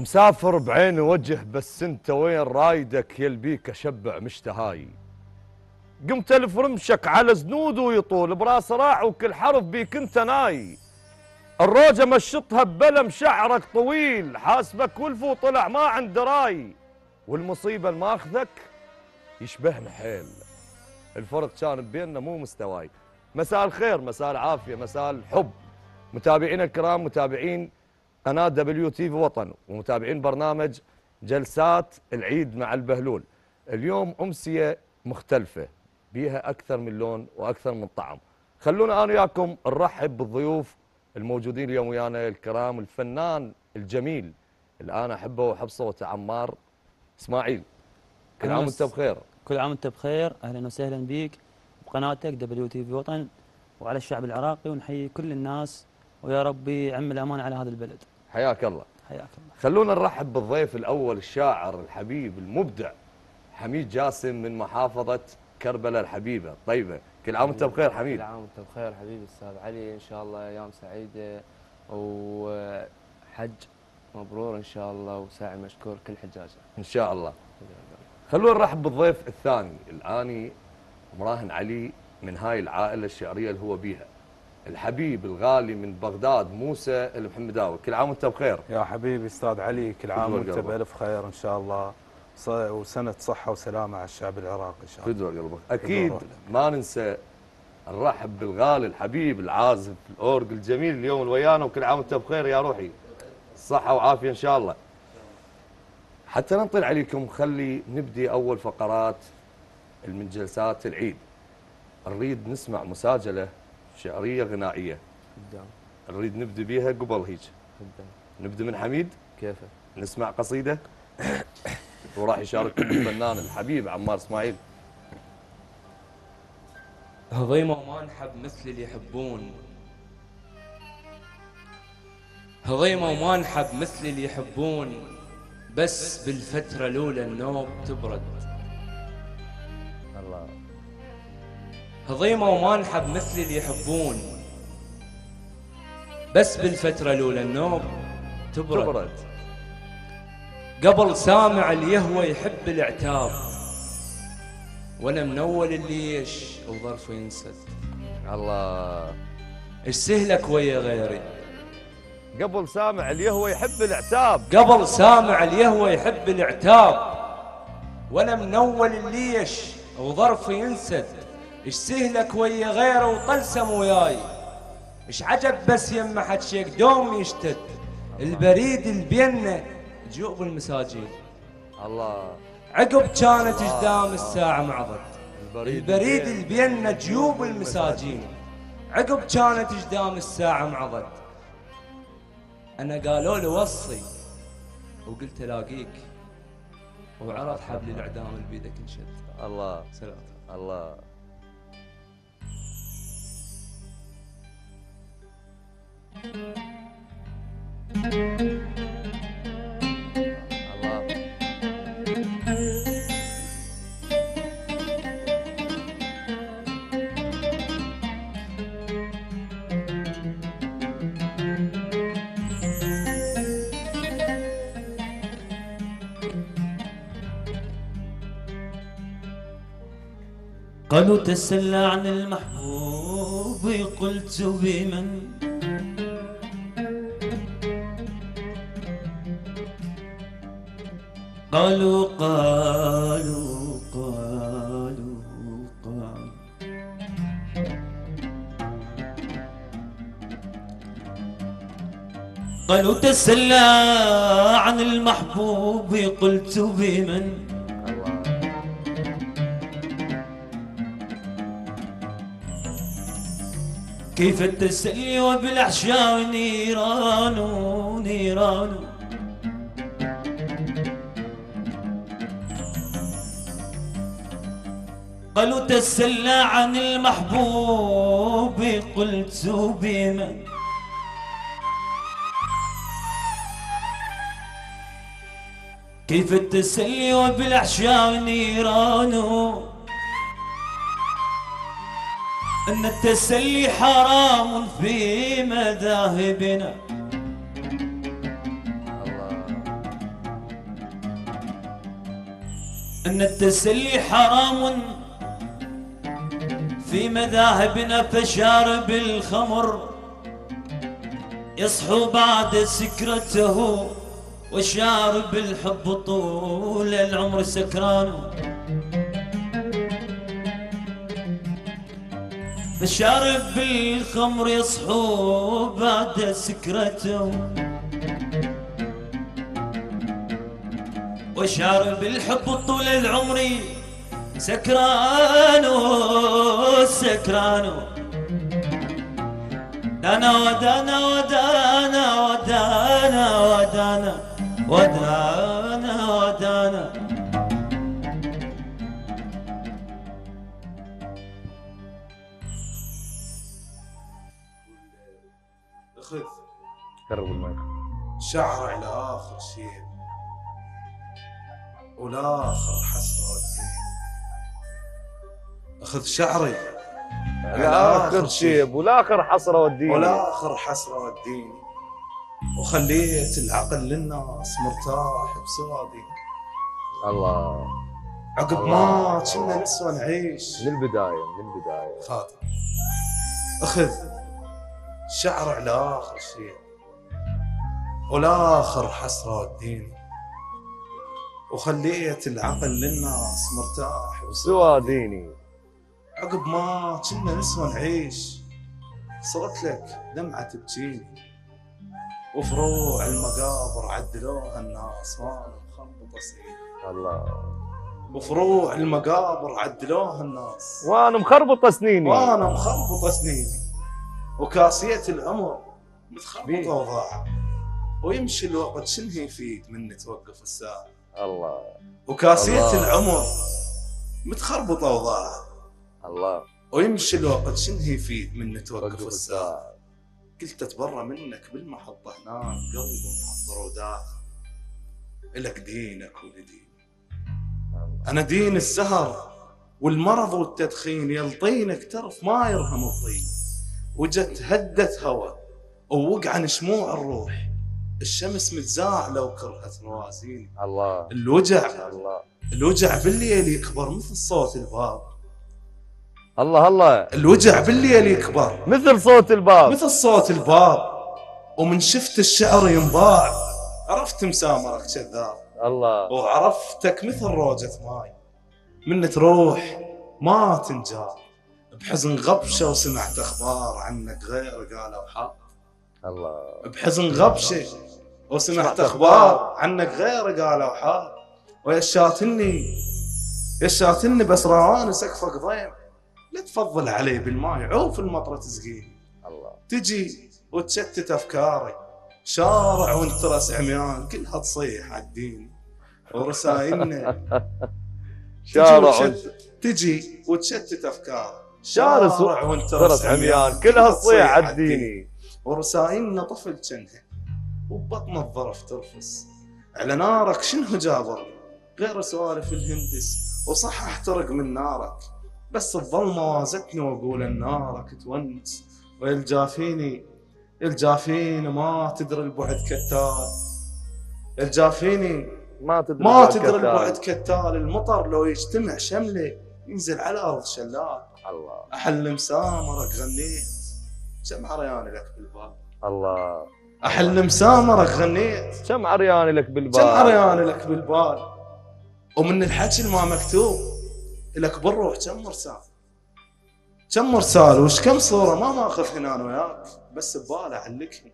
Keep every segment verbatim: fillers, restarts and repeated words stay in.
مسافر بعين وجه بس انت وين رايدك يلبيك اشبع مشتهاي. قمت الف رمشك على زنود ويطول براس راع وكل حرف بيك انت ناي. الروجه مشطها ببلم شعرك طويل حاسبك ولف وطلع ما عنده راي. والمصيبه الماخذك يشبهنا حيل. الفرق كان بيننا مو مستواي. مساء الخير مساء العافيه مساء الحب متابعينا الكرام متابعين قناة دبليو تي في وطن ومتابعين برنامج جلسات العيد مع البهلول. اليوم أمسية مختلفة بيها أكثر من لون وأكثر من طعم. خلونا أنا وياكم نرحب بالضيوف الموجودين اليوم ويانا الكرام. الفنان الجميل اللي أنا أحبه وأحب صوته عمار إسماعيل. كل عام وأنت بخير. كل عام وأنت بخير. أهلا وسهلا بيك بقناتك دبليو تي في وطن وعلى الشعب العراقي ونحيي كل الناس ويا ربي يعم الأمان على هذا البلد. حياك الله. حياك الله. خلونا نرحب بالضيف الأول الشاعر الحبيب المبدع حميد جاسم من محافظة كربلاء الحبيبة طيبة. كل عام وانت بخير حميد. كل عام وانت بخير حبيبي استاذ علي، ان شاء الله ايام سعيدة وحج مبرور ان شاء الله وساعي مشكور كل حجاجه ان شاء الله. خلونا نرحب بالضيف الثاني الآني مراهن علي من هاي العائلة الشعرية اللي هو بيها. الحبيب الغالي من بغداد موسى المحمداوي. كل عام وانت بخير يا حبيبي استاذ علي. كل عام وانت بألف خير ان شاء الله وسنة صحة وسلامة على الشعب العراقي ان شاء الله. فدوى قلبك. اكيد ما ننسى نرحب بالغالي الحبيب العازف الاورج الجميل اليوم ويانا. وكل عام وانت بخير يا روحي صحة وعافية ان شاء الله. حتى ننطل عليكم خلي نبدي اول فقرات من جلسات العيد. نريد نسمع مساجلة شعرية غنائية. قدام. نريد نبدي بيها قبل هيك. قدام. نبدي من حميد. كيفك؟ نسمع قصيدة وراح يشارككم الفنان الحبيب عمار اسماعيل. هضيمة وما نحب مثل اللي يحبون، هضيمة وما نحب مثل اللي يحبون، بس بالفترة الأولى النوب تبرد. الله. هضيمة وما نحب مثل اللي يحبون، بس بالفترة الأولى النوب تبرد, تبرد. قبل سامع اليهوى يحب العتاب، وانا من اول الليش وظرفه ينسد. الله. ايش سهلك ويا غيري؟ قبل سامع اليهوى يحب العتاب، قبل سامع اليهوى يحب العتاب، وانا من اول الليش وظرفه ينسد. ايش سهلك ويا غيره وطلسم وياي، ايش عجب بس يما حد شيك دوم يشتد. البريد اللي بينا جوب المساجين. الله. عقب كانت قدام الساعة معضد. البريد اللي بينا جيوب المساجين. عقب كانت قدام الساعة معضد. أنا قالوا لي وصي وقلت الاقيك، وعرض حبل الإعدام اللي بيدك انشد. الله. سلام. الله. قالوا تسلى عن المحبوب قلت بمن، قالوا قالوا قالوا قالوا قالوا تسلى عن المحبوب قلت بمن، كيف التسلي وبالأحشاء نيران نيران، قالوا تسلى عن المحبوب قلت بمن، كيف التسلي وبالأحشاء نيران، أن التسلي حرام في مذاهبنا، أن التسلي حرام في مذاهبنا، فشارب الخمر يصحو بعد سكرته، وشارب الحب طول العمر سكران. فشارب الخمر يصحو بعد سكرته، وشارب الحب طول العمر سكران سكران. دانا ودانا ودانا ودانا ودانا ودانا ودانا. اخذ قرب المايك. شعر على اخر شيء والاخر حسرة الدين. اخذ شعري على اخر شيب والاخر حسره وديني، والاخر حسرة وديني، وخليت العقل للناس مرتاح بسوادي. الله عقب ما كنا نسوى نعيش من البدايه من البدايه. خاطر اخذ شعر على اخر شيء والاخر حسرة وديني، وخليت العقل للناس مرتاح سواديني. عقب ما كنا نسوى نعيش صرت لك دمعة تبكيني، وفروع المقابر عدلوها الناس وانا مخربط سنيني. الله. وفروع المقابر عدلوها الناس وانا مخربط سنيني، وانا مخربط سنيني، وكاسية العمر متخربطة وضاعة، ويمشي الوقت شنو يفيد من توقف الساعة. الله. وكاسية الله. العمر متخربطة وضاعة، الله. ويمشي الوقت شنو يفيد من توقف وقف الساعة. قلت اتبرى منك بالمحطة هناك، قلبي محضر وداخل إلك دينك ولديني. أنا دين السهر والمرض والتدخين، يلطينك ترف ما يرهم الطين. وجت هدت هوى ووقع عن شموع الروح، الشمس متزاعلة وكرهت موازيني. الله. الوجع الله. الوجع بالليل يكبر مثل صوت الباب. الله الله. الوجع بالليل يكبر مثل صوت الباب، مثل صوت الباب، ومن شفت الشعر ينباع عرفت مسامرك كذاب. الله. وعرفتك مثل روجة ماي من تروح ما تنجاب. بحزن غبشة وسمعت أخبار عنك غير قالوا حق. الله. بحزن غبشة وسمعت أخبار عنك غير قالوا حق. ويشاتني يشاتني بس رواني سقفك ضيم، لا تفضل علي بالماي عوف المطرة تسقيني. الله. تجي وتشتت أفكاري، شارع وانت راس عميان كلها تصيح عالدين. ورسايلنا شارع تجي وتشتت أفكاري، شارع وانت راس عميان كلها تصيح عالديني. ورسايلنا طفل جنها وبطن الظرف ترفس، على نارك شنو جابر غير سوالف الهندس. وصح احترق من نارك بس الظلمة وازتني واقول النارك تونس. ويلجافيني يلجافيني ما تدري البعد كتال، يلجافيني ما تدري ما تدري البعد كتال. المطر لو يجتمع شمله ينزل على الارض شلال. الله. احل مسامرك غنيت كم عرياني لك بالبال. الله. احل مسامرك غنيت كم عرياني لك بالبال، كم عرياني لك بالبال. ومن الحكي الما مكتوب لك بالروح كم مرسال كم مرسال. وش كم صورة ما ماخذ هنا وياك بس ببالي علقهن.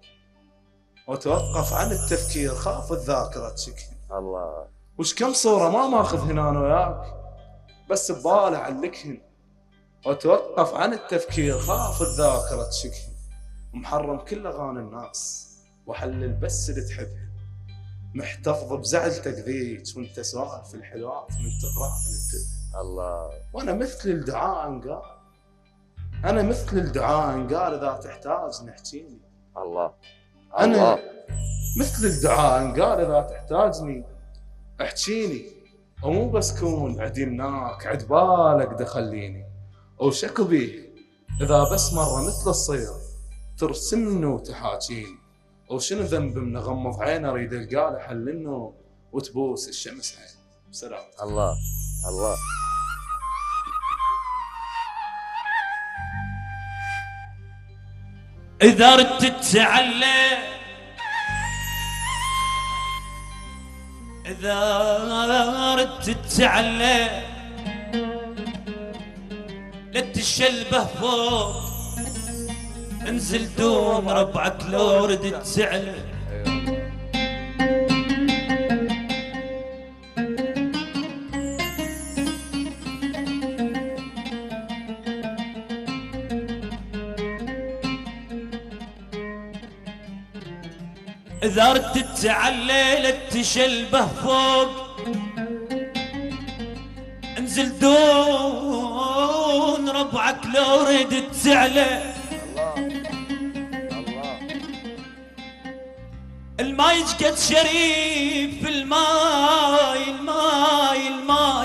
وتوقف عن التفكير خاف الذاكرة تشكهن. الله. وش كم صورة ما ماخذ هنا وياك بس ببالي علقهن. وتوقف عن التفكير خاف الذاكرة تشكهن. محرم كل اغاني الناس وحلل بس اللي تحبهن. محتفظ بزعلتك ذيك وانت سوالف الحلوات من تقراها من الله. وانا مثل الدعاء انقال انا مثل الدعاء انقال اذا تحتاج نحكيني. الله. انا الله. مثل الدعاء انقال اذا تحتاجني احكيني. ومو بس كون عديناك عد بالك دخليني. وشكو بيه اذا بس مره مثل الصير ترسمني وتحاكيني. وشنو ذنب من اغمض عيني اريد القى له حل انه وتبوس الشمس عين. سلام. الله الله. إذا ردت تتعلى، إذا ردت تتعلى لا تشلبه فوق، انزل دون ربعك لو ردت تعلى. إذا ردت تتعلى لا تشلبه فوق، انزل دون ربعك لو ردت تعلى. الماي قد شريف، الماي الماي الماي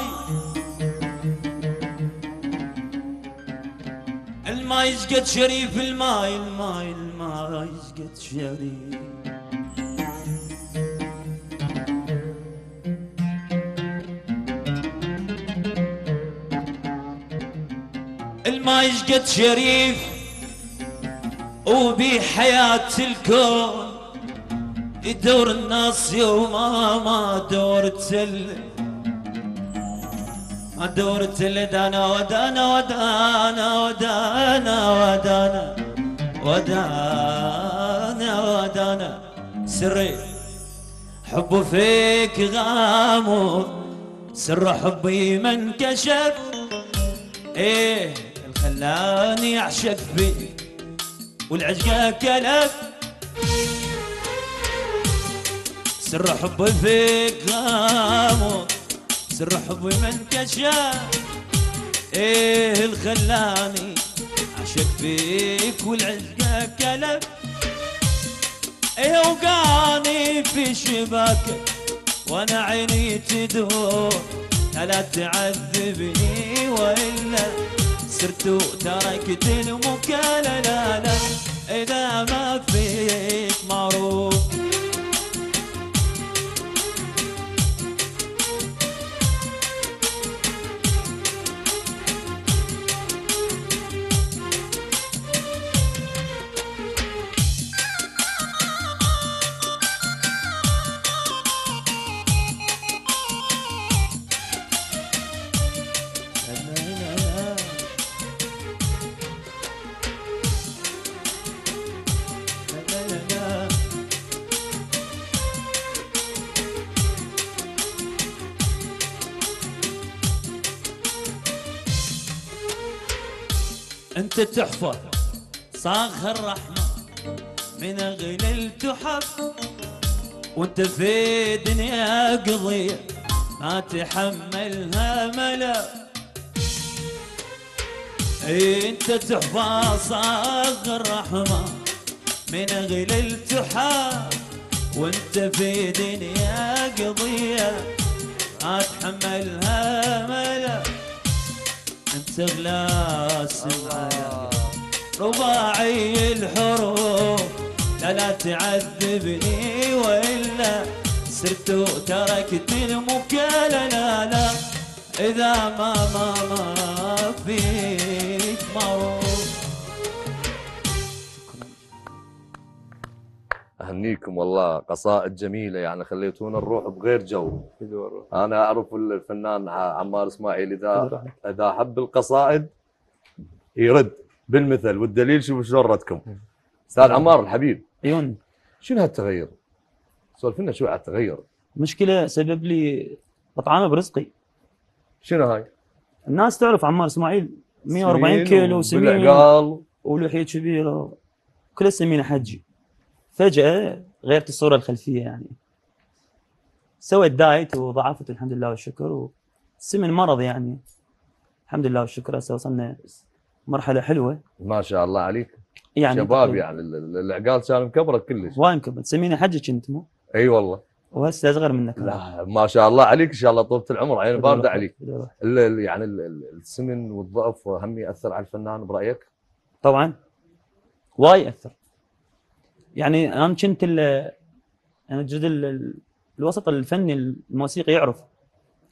الماي قد شريف، الماي الماي الماي قد شريف. الماي قد شريف وبحياة الكون يدور الناس يوما ما دورت ال ما دورت ال دانا ودانا ودانا ودانا ودانا ودانا ودانا. سري حب فيك غامض، سر حبي من كشف، ايه خلاني اعشق فيك والعشق كلف. سر حبي فيك غامض، سر حبي من كشف، ايه الخلاني اعشق فيك والعشق كلف. ايه وقاني في شباكك وانا عيني تدور، لا تعذبني والا سرت وتركت المكالة. لا لا إذا ما فيك معروف. انت تحفظ صاخ الرحمة من غنى التحف، وانت في دنيا قضية ما تحملها ملا. اي انت تحفظ صاخ الرحمة من غنى التحف، وانت في دنيا قضية ما تحملها ملا. انت غلاس معايا رباعي الحروف، لا لا تعذبني والا سرت وتركت المكالة. لا لا اذا ما ما ما فيك معروف. اهنيكم والله، قصائد جميله يعني خليتونا نروح بغير جو. انا اعرف الفنان عمار اسماعيل اذا اذا حب القصائد يرد بالمثل، والدليل شوف شلون ردكم. استاذ عمار الحبيب، عيون شنو هالتغير؟ سولف لنا شوي على التغير. مشكله سبب لي طعامه برزقي. شنو هاي؟ الناس تعرف عمار اسماعيل مئة وأربعين كيلو سمين بالعقال ولحيه كبيره كل سمينه حجي. فجاه غيرت الصوره الخلفيه، يعني سويت دايت وضعفت الحمد لله والشكر، والسمن مرض يعني الحمد لله والشكر. هسه وصلنا مرحله حلوه ما شاء الله عليك، يعني شباب يعني العقال كان مكبره كلش. وايد مكبر، سمينه حجي كنت مو؟ اي والله. وهسه اصغر منك. لا ما شاء الله عليك، ان شاء الله طولة العمر، عين بارده عليك. ال ال يعني ال ال السمن والضعف هم ياثر على الفنان برايك؟ طبعا وايد ياثر. يعني انا كنت انا جد الوسط الفني الموسيقي يعرف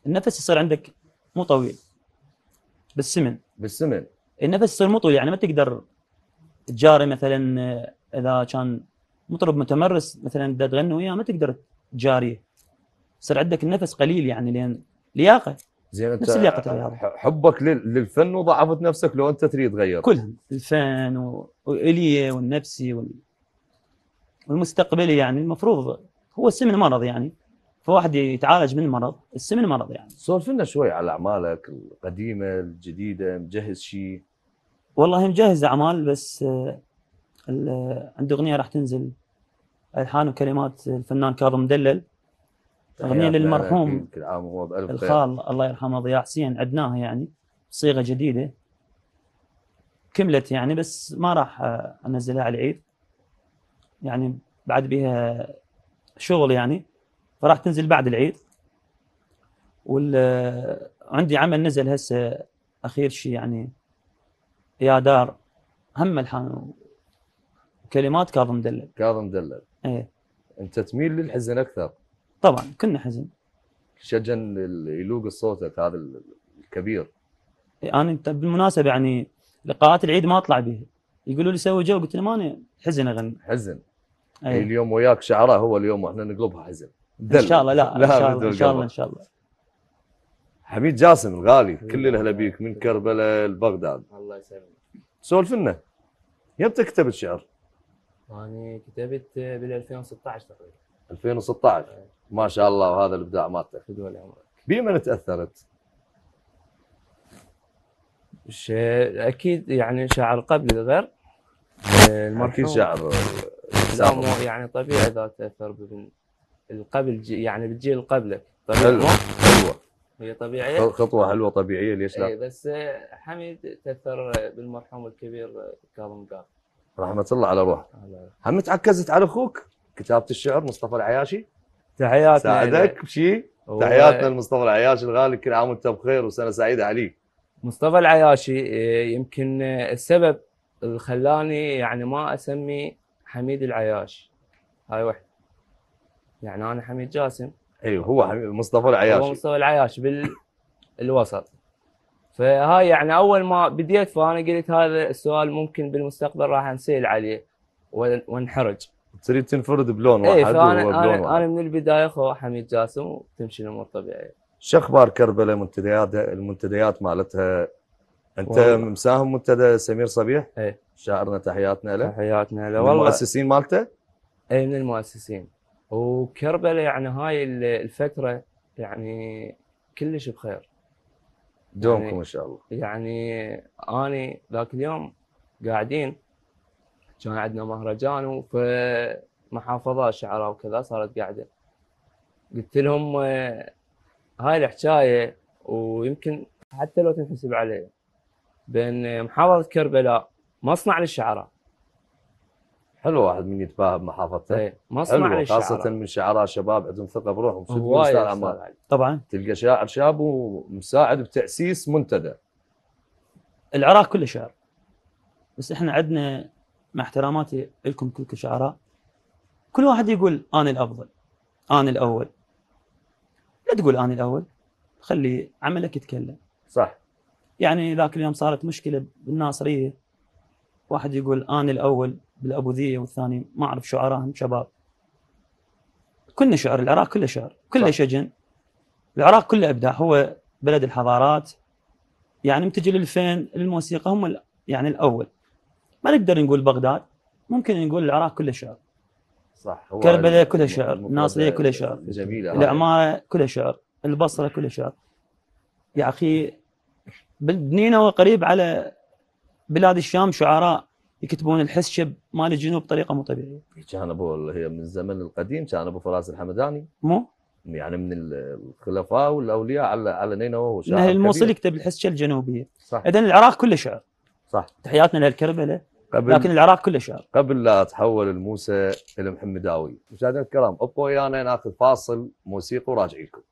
النفس يصير عندك مو طويل بالسمن. بالسمن. النفس يصير مو طويل، يعني ما تقدر تجاري مثلا آه، اذا كان مطرب متمرس مثلا بدها تغني وياه ما تقدر تجاريه، يصير عندك النفس قليل يعني لين لياقه. زين انت نفس لياقة الرياضة. ح- حبك لل- للفن وضعفت نفسك لو انت تريد تغير؟ كلهم الفن و- والإلي والنفسي وال- والمستقبلي، يعني المفروض هو السمن مرض، يعني فواحد يتعالج من مرض، السمن مرض يعني. سولف لنا شوي على اعمالك القديمه الجديده، مجهز شيء؟ والله مجهز اعمال، بس آه، ال- آه، عندي اغنيه راح تنزل الحان وكلمات الفنان كاظم مدلل، اغنيه تحياتنا له للمرحوم أكيد، كل عام وهو بالف خير. الخال الله يرحمه ضياء حسين، عدناها يعني بصيغه جديده كملت يعني، بس ما راح آه، انزلها على العيد يعني، بعد بها شغل يعني، فراح تنزل بعد العيد. وعندي عمل نزل هسه اخير شيء يعني، يا دار، هم الحان وكلمات كاظم مدلل. كاظم دلل. ايه انت تميل للحزن اكثر؟ طبعا كنا حزن. شجن يلوق صوتك هذا الكبير. إيه انا انت بالمناسبه يعني لقاءات العيد ما اطلع بها، يقولوا لي سوي جو، قلت لهم انا حزن اغني. حزن. ايه اليوم وياك شعراء، هو اليوم واحنا نقلبها حزن. ان شاء الله، لا, لا ان شاء الله بدون ان شاء الله قلبه. ان شاء الله. حميد جاسم الغالي، كل الاهلا بيك من كربلاء لبغداد. الله يسلمك. سولف لنا، يمتى كتبت شعر؟ أنا كتبت بال ألفين وستة عشر تقريبا. ألفين وستة عشر. ما شاء الله، وهذا الابداع مالتك. خذوا عمرك. بمن تاثرت؟ ش- اكيد يعني شاعر قبل غير المرحوم. اكيد شعر. لا مو يعني طبيعي اذا تاثر بابن القبل جي يعني بالجيل اللي قبلك طبيعي حلو. مو؟ حلوه. هي طبيعيه. خطوه حلوه طبيعيه، ليش اي لا؟ بس حميد تاثر بالمرحوم الكبير كاظم قاف. رحمه الله على روحه. هم تعكزت على اخوك كتابه الشعر مصطفى العياشي؟ تحياتنا ساعدك بشيء؟ هو- تحياتنا لمصطفى العياشي الغالي، كل عام وانت بخير وسنه سعيده عليك. مصطفى العياشي إيه، يمكن السبب اللي خلاني يعني ما اسمي حميد العياش، هاي واحده. يعني انا حميد جاسم، ايوه هو حميد- مصطفى هو العياشي. مصطفى العياش بالوسط. فهاي يعني اول ما بديت فانا قلت هذا السؤال ممكن بالمستقبل راح نسال عليه ون- ونحرج. تريد تنفرد بلون اي واحد وهو فانا بلون انا, واحد. أنا من البدايه اخو حميد جاسم وتمشي الامور طبيعيه. شو اخبار كربلاء منتديات المنتديات مالتها؟ انت والله. مساهم منتدى سمير صبيح؟ ايه شاعرنا تحياتنا له. تحياتنا له من والله. المؤسسين مالته؟ اي من المؤسسين. وكربلاء يعني هاي ال- الفتره يعني كلش بخير. دومكم يعني- ان شاء الله. يعني اني ذاك اليوم قاعدين كان عندنا مهرجان وفي محافظة شعراء وكذا صارت قاعدة، قلت لهم آه، هاي الحكاية ويمكن حتى لو تنحسب عليه بين محافظة كربلاء مصنع للشعراء. حلو واحد من يتباهى بمحافظته. اي مصنع حلو، للشعراء. خاصة من شعراء شباب عندهم ثقة بروحهم. صدق هواية أستاذ أستاذ عمار. علي. طبعا تلقى شاعر شاب ومساعد بتأسيس منتدى. العراق كله شعر، بس احنا عندنا مع احتراماتي لكم كل كشعراء، كل واحد يقول انا الافضل، انا الاول. لا تقول انا الاول، خلي عملك يتكلم. صح. يعني ذاك اليوم صارت مشكله بالناصريه، واحد يقول انا الاول بالابوذيه والثاني ما اعرف شعراءهم شباب. كلنا شعر، العراق كله شعر، كله صح. شجن. العراق كله ابداع، هو بلد الحضارات. يعني متجي للفن للموسيقى هم ال- يعني الاول. ما نقدر نقول بغداد، ممكن نقول العراق كله شعر. صح. هو كربلاء كلها الم- شعر، المفردة الناصريه كلها شعر، جميلة هاي. العماره كلها شعر، البصره كلها شعر. يا اخي بنينوى قريب على بلاد الشام شعراء يكتبون الحسشب مال الجنوب بطريقه مو طبيعيه. كان ابو هي من الزمن القديم، كان ابو فراس الحمداني مو يعني من الخلفاء والاولياء على على نينوى، وهو من شاعر اهل الموصل كبير. يكتب الحسشه الجنوبيه. صح. اذا العراق كله شعر. صح. تحياتنا للكربلاء، قبل لكن العراق كله شعر. قبل لا اتحول الموسى الى محمداوي، مشاهدينا الكرام ابقوا ويانا ناخذ فاصل موسيقي وراجعين لكم.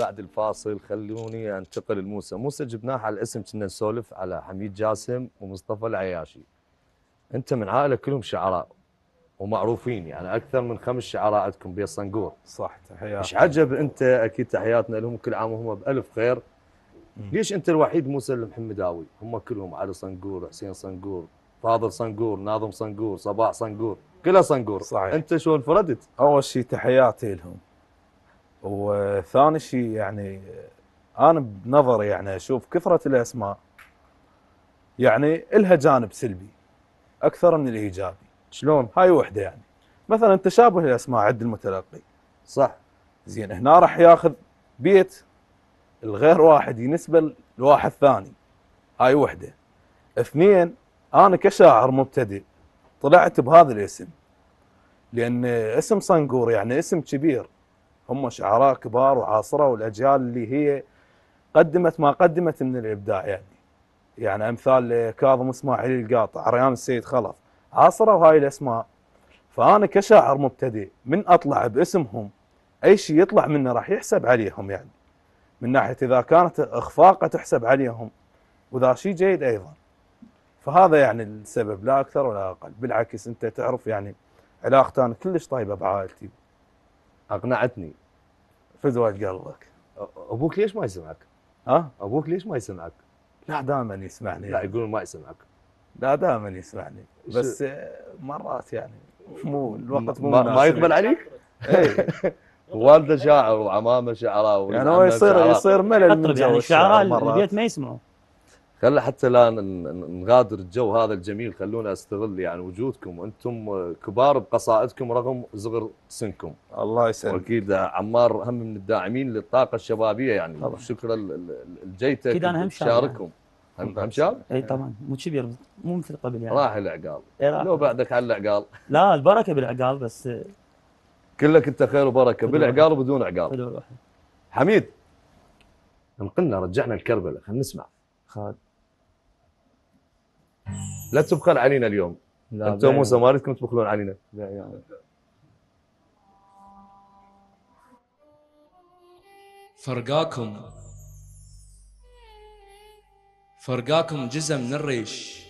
بعد الفاصل خلوني انتقل لموسى. موسى جبناه على الاسم، كنا نسولف على حميد جاسم ومصطفى العياشي. انت من عائله كلهم شعراء ومعروفين، يعني اكثر من خمس شعراء عندكم بيصنقور. صح، تحياتي. ايش عجب انت، اكيد تحياتنا لهم كل عام وهم بالف خير. ليش انت الوحيد موسى المحمداوي؟ هم كلهم علي صنقور، حسين صنقور، فاضل صنقور، ناظم صنقور، صباح صنقور، كلها صنقور. صحيح. انت شو انفردت؟ اول شيء تحياتي لهم، وثاني شيء يعني انا بنظري يعني اشوف كثره الاسماء يعني الها جانب سلبي اكثر من الايجابي. شلون؟ هاي وحده يعني مثلا تشابه الاسماء عند المتلقي. صح. زين هنا راح ياخذ بيت الغير واحد ينسبه لواحد ثاني، هاي وحده. اثنين، انا كشاعر مبتدئ طلعت بهذا الاسم لان اسم صنقور يعني اسم كبير، هم شعراء كبار وعاصره، والاجيال اللي هي قدمت ما قدمت من الابداع يعني يعني امثال كاظم اسماعيل القاطع، ريان السيد خلف، عاصروا هاي الاسماء. فانا كشاعر مبتدئ من اطلع باسمهم اي شيء يطلع منه راح يحسب عليهم، يعني من ناحيه اذا كانت اخفاقه تحسب عليهم وذا شيء جيد ايضا. فهذا يعني السبب لا اكثر ولا اقل. بالعكس انت تعرف يعني علاقتي انا كلش طيبه بعائلتي. اقنعتني. فدوة قلبك. ابوك ليش ما يسمعك؟ ها؟ ابوك ليش ما يسمعك؟ لا دائما يسمعني. لا يقولون ما يسمعك. لا دائما يسمعني بس مرات يعني مو الوقت مو ما, ما يقبل عليك؟ اي والده شاعر وعمامه شعراء، يعني هو يصير يصير ملل من جو يعني الشعراء الشعر البيت ما يسمعوا. خلى حتى لا نغادر الجو هذا الجميل، خلونا استغل يعني وجودكم وانتم كبار بقصائدكم رغم صغر سنكم. الله يسلمك. واكيد عمار هم من الداعمين للطاقه الشبابيه يعني. طبعا. شكرا لجيتك اكيد انا هم شاب تشاركهم. هم هم شاب؟ اي طبعا مو كبير، مو مثل قبل يعني. راح العقال. إيه راح. لو بعدك على العقال. لا البركه بالعقال بس. كلك انت خير وبركه بالعقال وبدون عقال. حلو الواحد. حميد انقلنا رجعنا الكربله، خلينا نسمع. خالد لا تبخل علينا اليوم. انت وموسى ما اريدكم تبخلون علينا. لا يعني. فرقاكم فرقاكم جزء من الريش،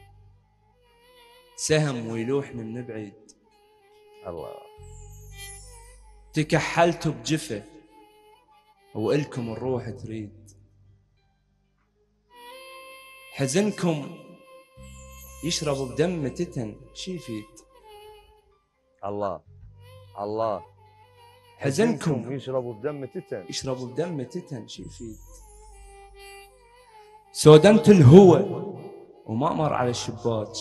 سهم ويلوح من بعيد. الله. تكحلتوا بجفة وإلكم الروح تريد، حزنكم يشرب بدم تتن شي يفيد. الله الله. حزنكم يشربوا بدم تتن يشربوا بدم تتن شي يفيد. سودنت الهوى وما مر على الشباك،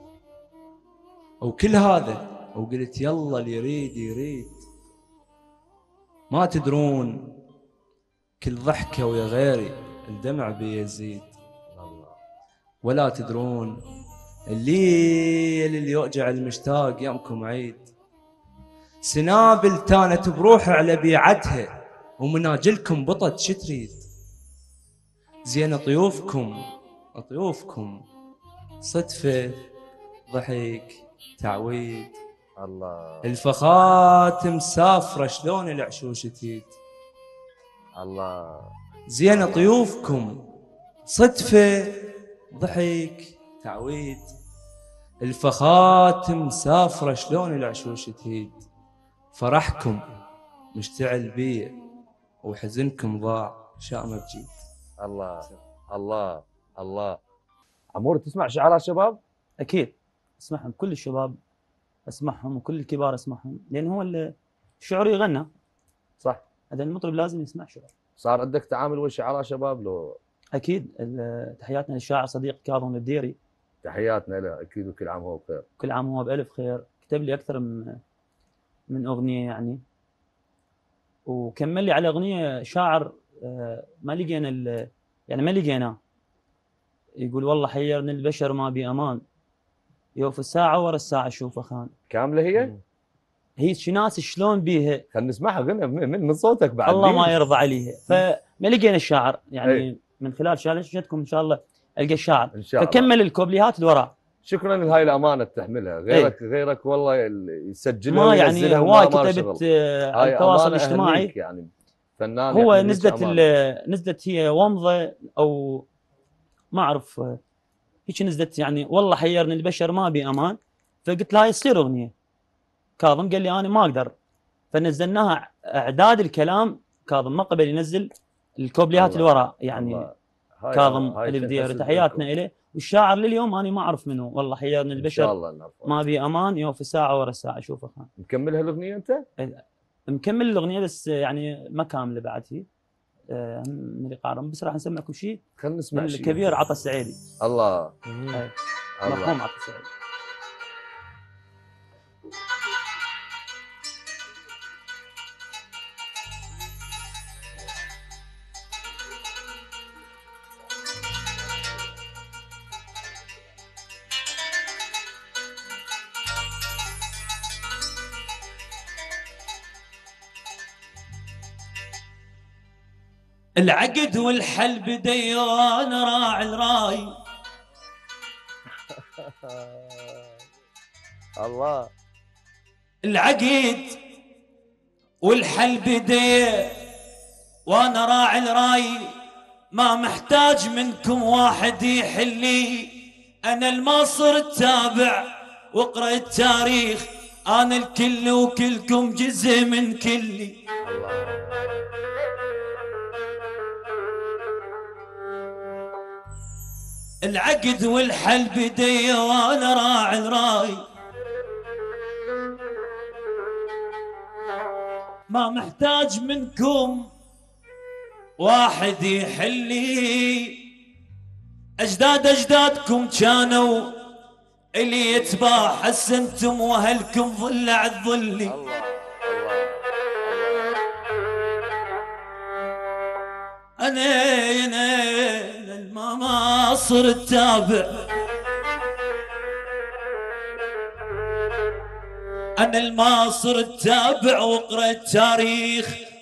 وكل هذا وقلت يلا اللي يريد يريد. ما تدرون كل ضحكة ويا غيري الدمع بيزيد، ولا تدرون الليل اللي يوجع المشتاق يمكم عيد. سنابل تانت بروحها على بيعتها ومناجلكم بطت شتريد. زين طيوفكم طيوفكم صدفة ضحك تعويد. الله. الفخات مسافرة شلون العشوش تيد. الله. زين طيوفكم صدفة ضحك تعويد. الفخات مسافرة شلون العشوش تهيد. فرحكم مشتعل بيه وحزنكم ضاع شامة بجيد. الله الله الله. عمور تسمع شعراء شباب؟ اكيد اسمعهم، كل الشباب اسمعهم وكل الكبار اسمعهم، لان هو الشعر يغنى. صح. هذا المطرب لازم يسمع شعر. صار عندك تعامل ويا شعراء شباب لو؟ اكيد. تحياتنا للشاعر صديق كاظم الديري. تحياتنا له اكيد، وكل عام وهو بخير. كل عام وهو بالف خير. كتب لي اكثر من من اغنيه يعني، وكمل لي على اغنيه شاعر ما لقينا يعني ما لقيناه. يقول والله حيرني البشر ما بي امان، يوف الساعه ورا الساعه شوفه خان. كامله هي؟ هي شناس شلون بيها. خلينا نسمعها غنى من, من صوتك بعد. الله ما يرضى عليها. فما لقينا الشاعر يعني. أي. من خلال شاشتكم ان شاء الله القى الشاعر. ان شاء الله. فكمل الكوبليهات اللي وراء. شكرا لهاي الامانه تحملها. غيرك ايه. غيرك والله يسجلها ما يعني هواي كتبت على التواصل الاجتماعي يعني فنان هو يعني لك نزلت أمان. ال- نزلت هي ومضه او ما اعرف هيك نزلت يعني والله حيرني البشر ما بي امان، فقلت لها يصير اغنيه. كاظم قال لي انا ما اقدر، فنزلناها اعداد الكلام كاظم ما قبل ينزل الكوبليهات اللي وراء يعني. الله. هاي كاظم هاي اللي بدي تنحسب تحياتنا لكم. اليه، والشاعر لليوم انا ما اعرف منه والله حيرني ان شاء البشر الله نعرفه. ما بي امان يوم في ساعه ورا ساعه. شوف اخوان مكملها الاغنيه انت؟ مكمل الاغنيه بس يعني ما كامله بعد هي آه، من اللي قارن، بس راح نسمعكم شيء خلينا نسمع شيء. الكبير عطا السعيدي. الله. أي. الله. مرحوم عطا السعيدي. العقد والحل بديان راعي الراي. الله. العقد والحل بدي وانا راعي الراي، ما محتاج منكم واحد يحلي. انا الماصر التابع واقرا التاريخ، انا الكل وكلكم جزء من كلي. العقد والحل بدي وانا راعي الراي، ما محتاج منكم واحد يحلي. اجداد اجدادكم كانوا اللي يتباع، حسنتم واهلكم ظل عد ظلي. انا انا المناصر التابع، انا الماصر التابع واقرا التاريخ.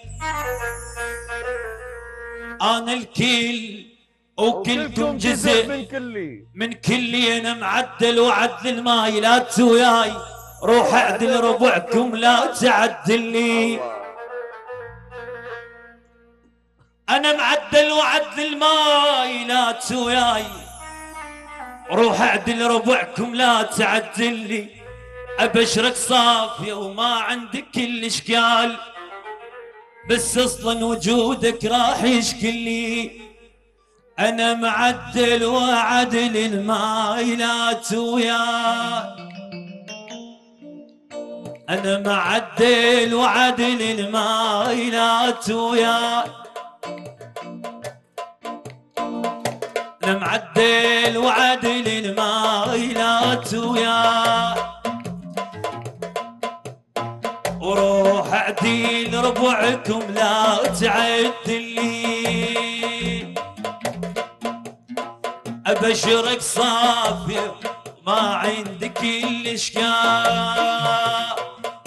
انا الكل وكلكم جزء من كلي. من كلي. انا معدل وعدل الماي لا توياي، روح اعدل ربعكم لا تعدل لي. انا معدل وعدل الماي لا توياي، روح اعدل ربعكم لا تعدل لي. ابشرك صافيه وما عندك كل اشكال، بس اصلا وجودك راح يشكل لي. انا معدل وعدل الماي لا توياي، انا معدل وعدل الماي لا توياي. انا معدل وعدل الماي لا توياي، وروح اعديل ربعكم لا تعدل لي. ابشرك صافي ما عندك الاشكال،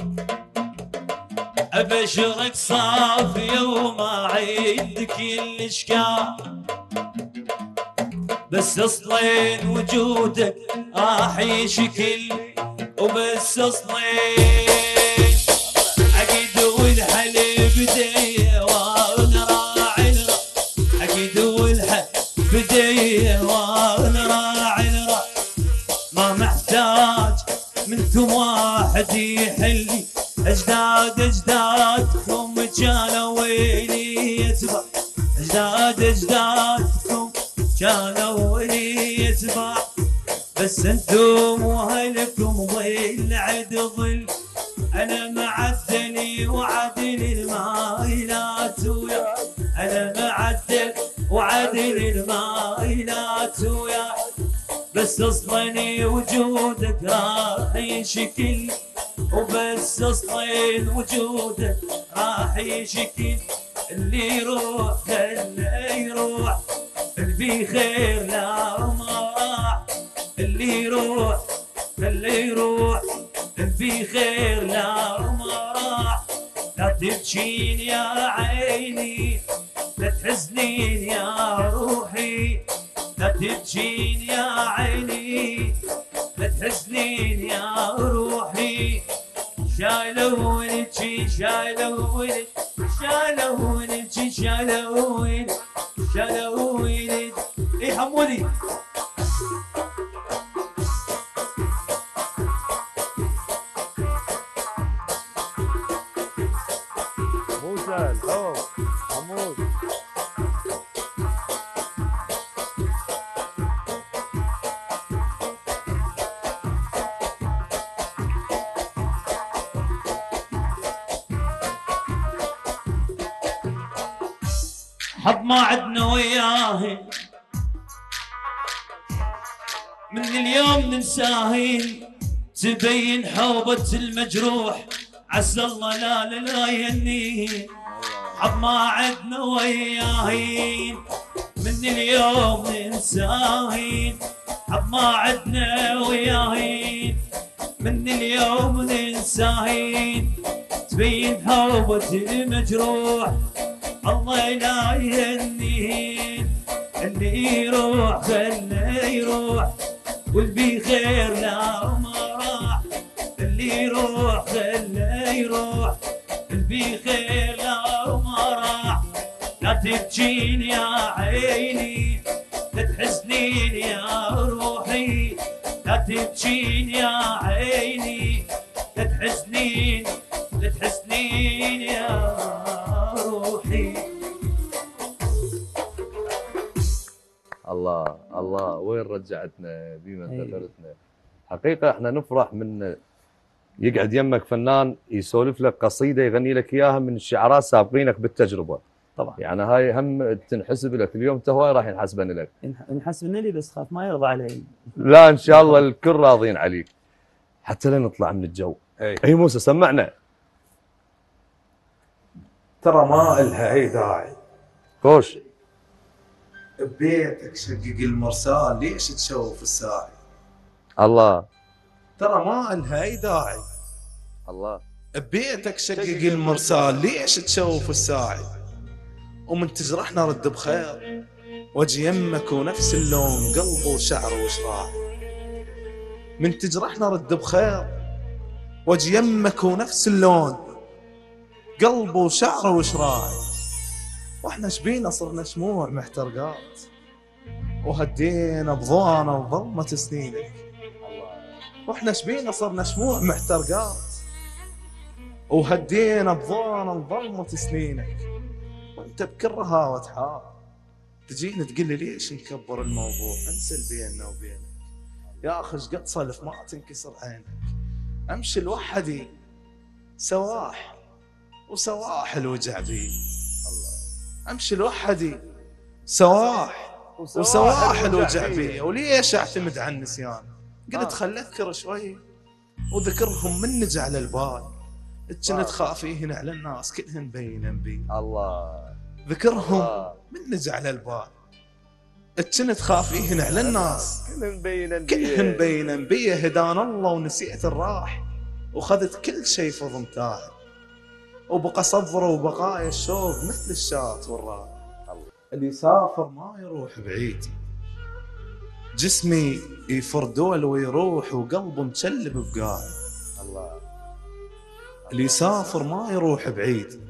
ابشرك صافي وما عندك الاشكال، بس اصلين وجودك راح يشكل. وبس اصلين عقد والحل بدي وانا راعي الراي، عقد والحل بدي وانا راعي الراي. ما محتاج منكم واحد يحلي. اجداد اجدادكم كانوا ويلي يتبع، اجداد اجدادكم كانوا ويلي يتبع، بس انتم واهلكم ظل عد ظل. انا معدلي وعدل الماي لا تويا، انا معدل وعدل الماي لا تويا، بس اصلا وجودك راح يشكل. وبس اصلا وجودك راح يشكل. اللي يروح خله يروح، اللي خير لا ما راح. اللي يروح خله يروح، اللي خير لا ما راح. لا تبكين يا عيني، لا تحزنين يا روحي. لا تبكين يا عيني، لا تحزنين يا روحي. شايلونك شايلونك شايلونك شالوا ولد شالوا ولد اي حمودي موسى الحب حمود. حظ ما عدنا وياه من اليوم ننساهين تبين حوبة المجروح عسى الله لا لا لا يهنيه. حظ ما عدنا وياهين من اليوم ننساهين. حظ ما عدنا وياهين من اليوم ننساهين تبين حوبة المجروح الله لا يهنين. اللي يروح خليه يروح واللي خير لا ما راح. اللي يروح خليه يروح اللي خير لا ما راح. لا تبكين يا عيني لا تحزنين يا روحي. لا تبكين يا عيني لا تحزنين لا تحزنين يا روحي. الله الله وين رجعتنا بما أيوة. ذكرتنا. حقيقة احنا نفرح من يقعد يمك فنان يسولف لك قصيدة يغني لك اياها من الشعراء سابقينك بالتجربة. طبعا يعني هاي هم تنحسب لك اليوم تهواي راح ينحسبن لك. نحسبن لي بس خاف ما يرضى علي. لا ان شاء الله الكل راضين عليك حتى لا نطلع من الجو. اي اي موسى سمعنا. ترى ما إلها أي داعي كوش ببيتك شقق المرسال ليش تشوف الساعي. الله ترى ما إلها أي داعي الله ببيتك شقق المرسال ليش تشوف الساعي. ومن تجرحنا رد بخير وجه يمك ونفس اللون قلبه وشعره وشراعي. من تجرحنا رد بخير وجه يمك ونفس اللون قلبه وشعره وشراعي. واحنا شبينا صرنا شموع محترقات وهدينا بضوانا وظلمة سنينك. واحنا شبينا صرنا شموع محترقات وهدينا بضوانا وظلمة سنينك. وانت بكل رهاوة حال تجينا تقول لي ليش نكبر الموضوع انسى بيننا وبينك. يا اخي قد صلف ما تنكسر عينك. امشي لوحدي سواح وسواح الوجع بي. امشي لوحدي سواح وسواح الوجع بي. وليش اعتمد على النسيان. قلت خل اذكر شوي وذكرهم من نجي على البال. كنت خافيهن على الناس كلهن بينن بي. الله ذكرهم من نجي على البال. كنت خافيهن على الناس كلهن بينن كلهن بينن بي. هدان الله ونسيت الراح وخذت كل شيء في ضمتاعي. وبقى صبر وبقايا الشوق مثل الشات والراح. اللي يسافر ما يروح بعيد جسمي يفردول ويروح وقلبه مشلب بقاعي. الله اللي يسافر ما يروح بعيد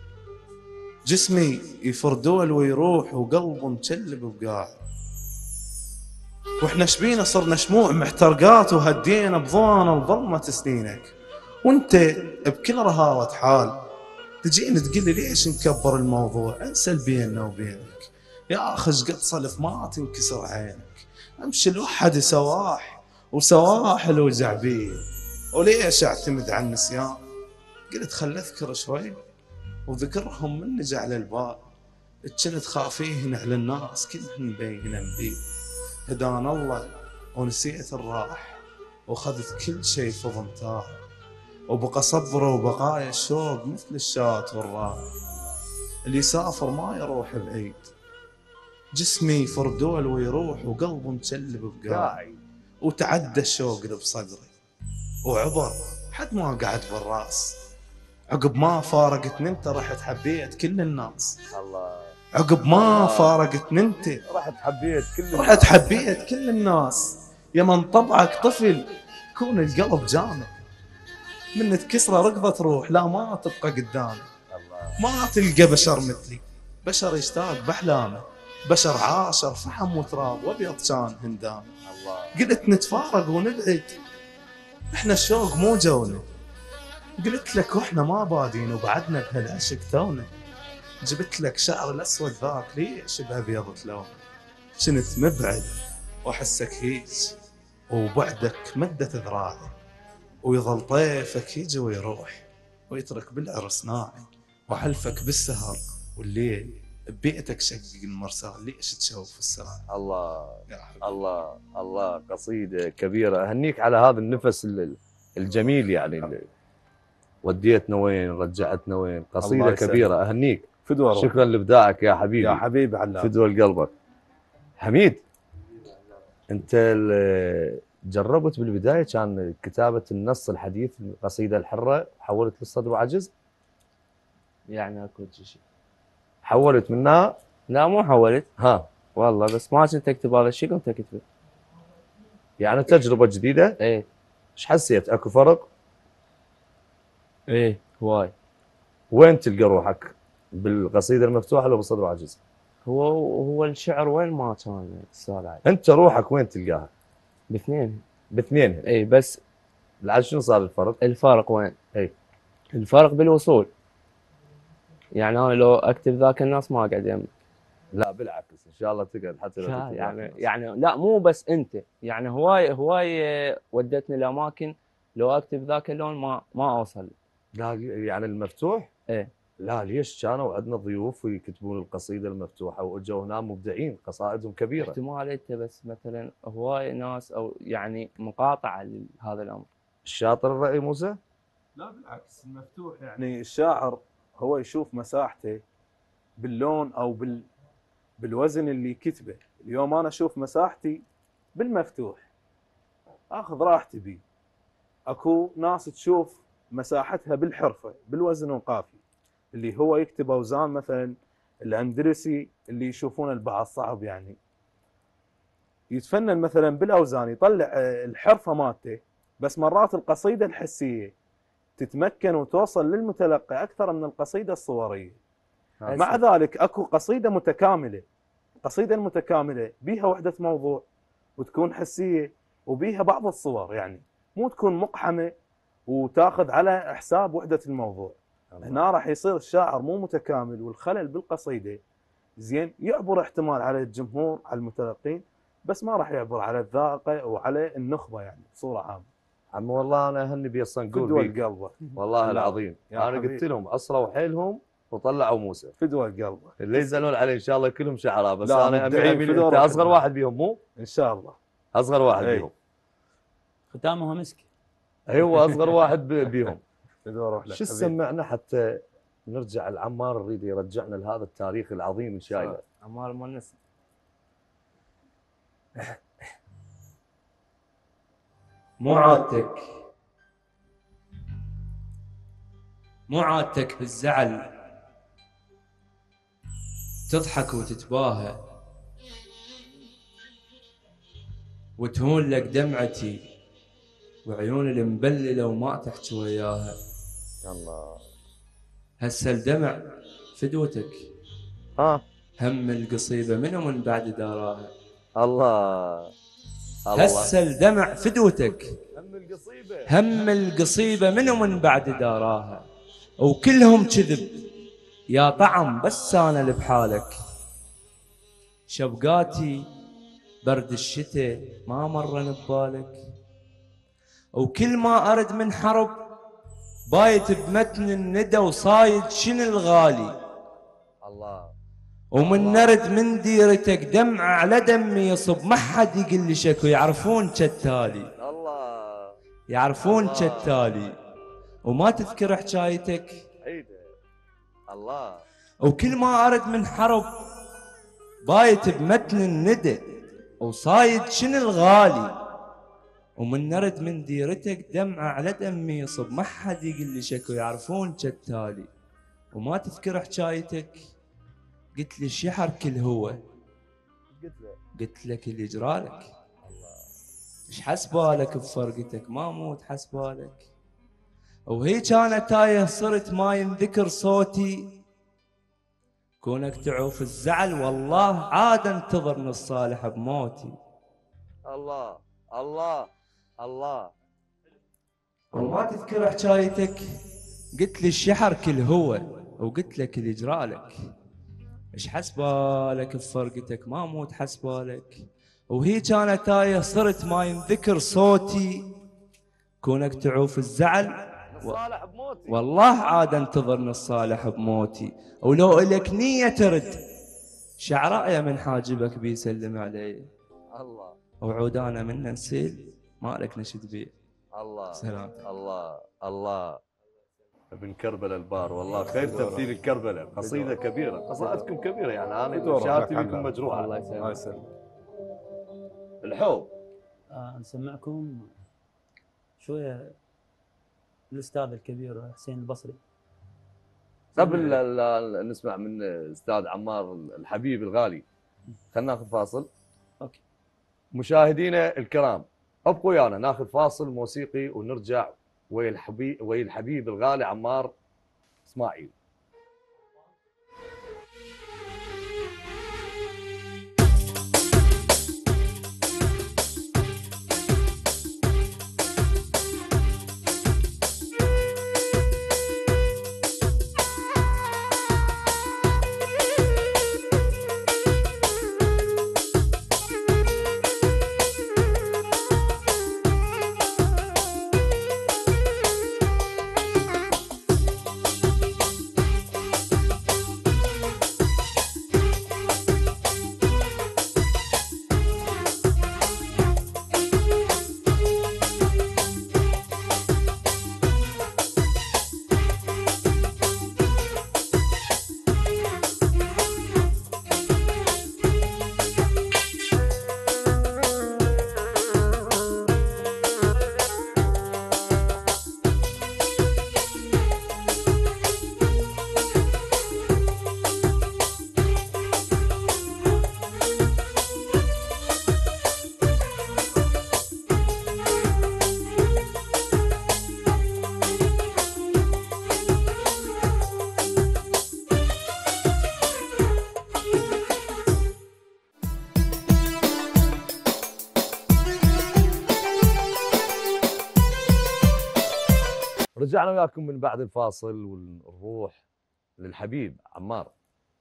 جسمي يفردول ويروح وقلبه مشلب بقاعي. واحنا شبينا صرنا شموع محترقات وهدينا بضوانا وظلمة سنينك. وانت بكل رهاوة حال تجينا تقول لي ليش نكبر الموضوع انسى بيننا وبينك. يا اخي قد صلف ما تنكسر عينك. امشي لوحدي سواح وسواح الوجع بي. وليش اعتمد على النسيان. قلت خل اذكر شوي وذكرهم من نجي على البال. كنت خافيهن على الناس كلهن بينن بي. هدان الله ونسيت الراح وخذت كل شيء في ضمتاه. وبقى صبر وبقايا الشوق مثل الشات والراح. اللي يسافر ما يروح بعيد جسمي فردول ويروح وقلبه مشلب بقاعي. وتعدى الشوق اللي بصدري وعبر حد ما قعد بالراس. عقب ما فارقتني انت رحت حبيت كل الناس. الله عقب ما فارقتني انت رحت حبيت كل رحت حبيت كل الناس. يا من طبعك طفل كون القلب جامد. من تكسره ركضة تروح لا ما تبقى قدامي. ما تلقى بشر مثلي بشر يشتاق باحلامه، بشر عاشر فحم وتراب وابيض كان هندام. قلت نتفارق ونبعد، احنا الشوق مو جونا. قلت لك واحنا ما بادين وبعدنا بهالعشق تونا. جبت لك شعر الاسود ذاك ليش بابيض لون. كنت مبعد واحسك هيج، وبعدك مدة ذراعي، ويظل طيفك يجي ويروح ويترك بالعرس ناعي. وحلفك بالسهر والليل ببيئتك شقق المرسال ليش تشوف الساعة. الله يا حبيبي. الله الله، قصيدة كبيرة. أهنيك على هذا النفس ال- الجميل يعني اللي وديتنا وين رجعتنا وين. قصيدة الله يسلمك. كبيرة، أهنيك. فدوى روح. شكرا لإبداعك يا حبيبي. يا حبيبي علام. فدوى لقلبك. حميد، أنت ال- جربت بالبداية كان كتابة النص الحديث القصيدة الحرة، حولت للصدر وعجز؟ يعني اكو شيء. حولت منها؟ لا مو حولت ها، والله، بس ما كنت اكتب هذا الشيء، كنت اكتبه. يعني تجربة جديدة؟ ايه ايش حسيت؟ اكو فرق؟ ايه هواي. وين تلقى روحك؟ بالقصيدة المفتوحة ولا بالصدر وعجز؟ هو هو الشعر وين ما كان السؤال عادي. انت روحك وين تلقاها؟ باثنين. باثنين. ايه بس العاد شنو صار الفرق؟ الفرق وين؟ اي الفرق بالوصول. يعني انا لو اكتب ذاك الناس ما اقعد يمك. لا بالعكس، ان شاء الله تقعد حتى لو لا، تكتب يعني ذاك النص. يعني لا مو بس انت، يعني هواي هواي ودتني لاماكن لو اكتب ذاك اللون ما ما اوصل. لا يعني المفتوح؟ ايه لا ليش؟ كانوا عندنا ضيوف يكتبون القصيدة المفتوحة واجوا هنا مبدعين قصائدهم كبيرة. احتمال انت بس مثلا هواي ناس او يعني مقاطعه لهذا الامر. الشاطر الرأي موسى؟ لا بالعكس، المفتوح يعني الشاعر هو يشوف مساحته باللون او بال بالوزن اللي كتبه. اليوم انا اشوف مساحتي بالمفتوح اخذ راحتي بيه. اكو ناس تشوف مساحتها بالحرفه بالوزن والقافيه، اللي هو يكتب اوزان مثلا الاندلسي اللي يشوفون البعض صعب، يعني يتفنن مثلا بالاوزان يطلع الحرفه مالته. بس مرات القصيده الحسيه تتمكن وتوصل للمتلقي اكثر من القصيده الصوريه. مع ذلك اكو قصيده متكامله. القصيده المتكامله بيها وحده موضوع وتكون حسيه وبيها بعض الصور، يعني مو تكون مقحمه وتاخذ على حساب وحده الموضوع. هنا راح يصير الشاعر مو متكامل، والخلل بالقصيده زين يعبر احتمال على الجمهور على المتلقين، بس ما راح يعبر على الذائقه وعلى النخبه يعني بصوره عامه. عم والله انا اهني بالصنقول فدوى بيك القلب. والله لا. العظيم. يا انا حبيبي. قلت لهم اصروا حيلهم وطلعوا موسى. فدوى القلب. اللي يزعلون عليه ان شاء الله كلهم شعراء، بس لا، انا مبدعين اميل في انت دورك اصغر انت. واحد بيهم مو؟ ان شاء الله اصغر واحد أي. بيهم. ختامه مسك. ايوه اصغر واحد ب- بيهم. فدوى روح لك شو حبيبي. سمعنا حتى نرجع العمار نريد يرجعنا لهذا التاريخ العظيم ان شاء الله. عمار مونس. مو عادتك مو عادتك بالزعل تضحك وتتباهى وتهون لك دمعتي وعيون المبللة وما تحكي وياها. الله. هسه الدمع فدوتك، ها هم القصيبة منو من بعد داراها. الله الله. هسه الدمع فدوتك، هم القصيبه هم القصيبة منو من بعد داراها. وكلهم كذب يا طعم بس انا اللي بحالك. شبقاتي برد الشتاء ما مرن ببالك. وكل ما ارد من حرب بايت بمتن الندى وصايد شن الغالي. الله. ومن نرد من ديرتك دمع على دمي يصب ما حد يقول لي شكو. يعرفون كالتالي الله. يعرفون الله. كالتالي وما تذكر حكايتك. عيده. الله. وكل ما ارد من حرب بايت بمتن الندى وصايد شن الغالي. ومن نرد من ديرتك دمعة على دمي يصب ما حد يقول لي شكو. يعرفون كالتالي وما تذكر حكايتك. قلت لي شحر كل هو قلت له قلت لك اللي جرالك. ايش حسبالك بفرقتك ما موت حسبالك. وهي كانت تايه صرت ما ينذكر صوتي كونك تعوف الزعل والله عاد انتظر نص صالح بموتي. الله الله الله. وما تذكر حكايتك قلت لي الشحر كل هو، وقلت لك اللي جرالك ايش حسبالك بفرقتك ما موت حسبالك، وهي كانت تايه صرت ما ينذكر صوتي. كونك تعوف الزعل صالح بموتي والله عاد انتظر نص صالح بموتي، ولو الك نية ترد شعراء من حاجبك بيسلم علي. الله وعودانا من نسيل مالك نشد بيه. الله سلام. الله الله. ابن كربلاء البار والله خير تمثيل الكربلاء، قصيدة كبيرة، قصائدكم كبيرة يعني أنا شهادتي بكم مجروحة. الله الله يسلمك. يسلمك. الحوض. آه نسمعكم شويه الاستاذ الكبير حسين البصري. قبل لا- لا نسمع من استاذ عمار الحبيب الغالي، خلينا ناخذ فاصل. اوكي. مشاهدينا الكرام ابقوا ويانا ناخذ فاصل موسيقي ونرجع ويا الحبيب ويا الحبيب الغالي عمار اسماعيل. رجعنا وياكم من بعد الفاصل ونروح للحبيب عمار.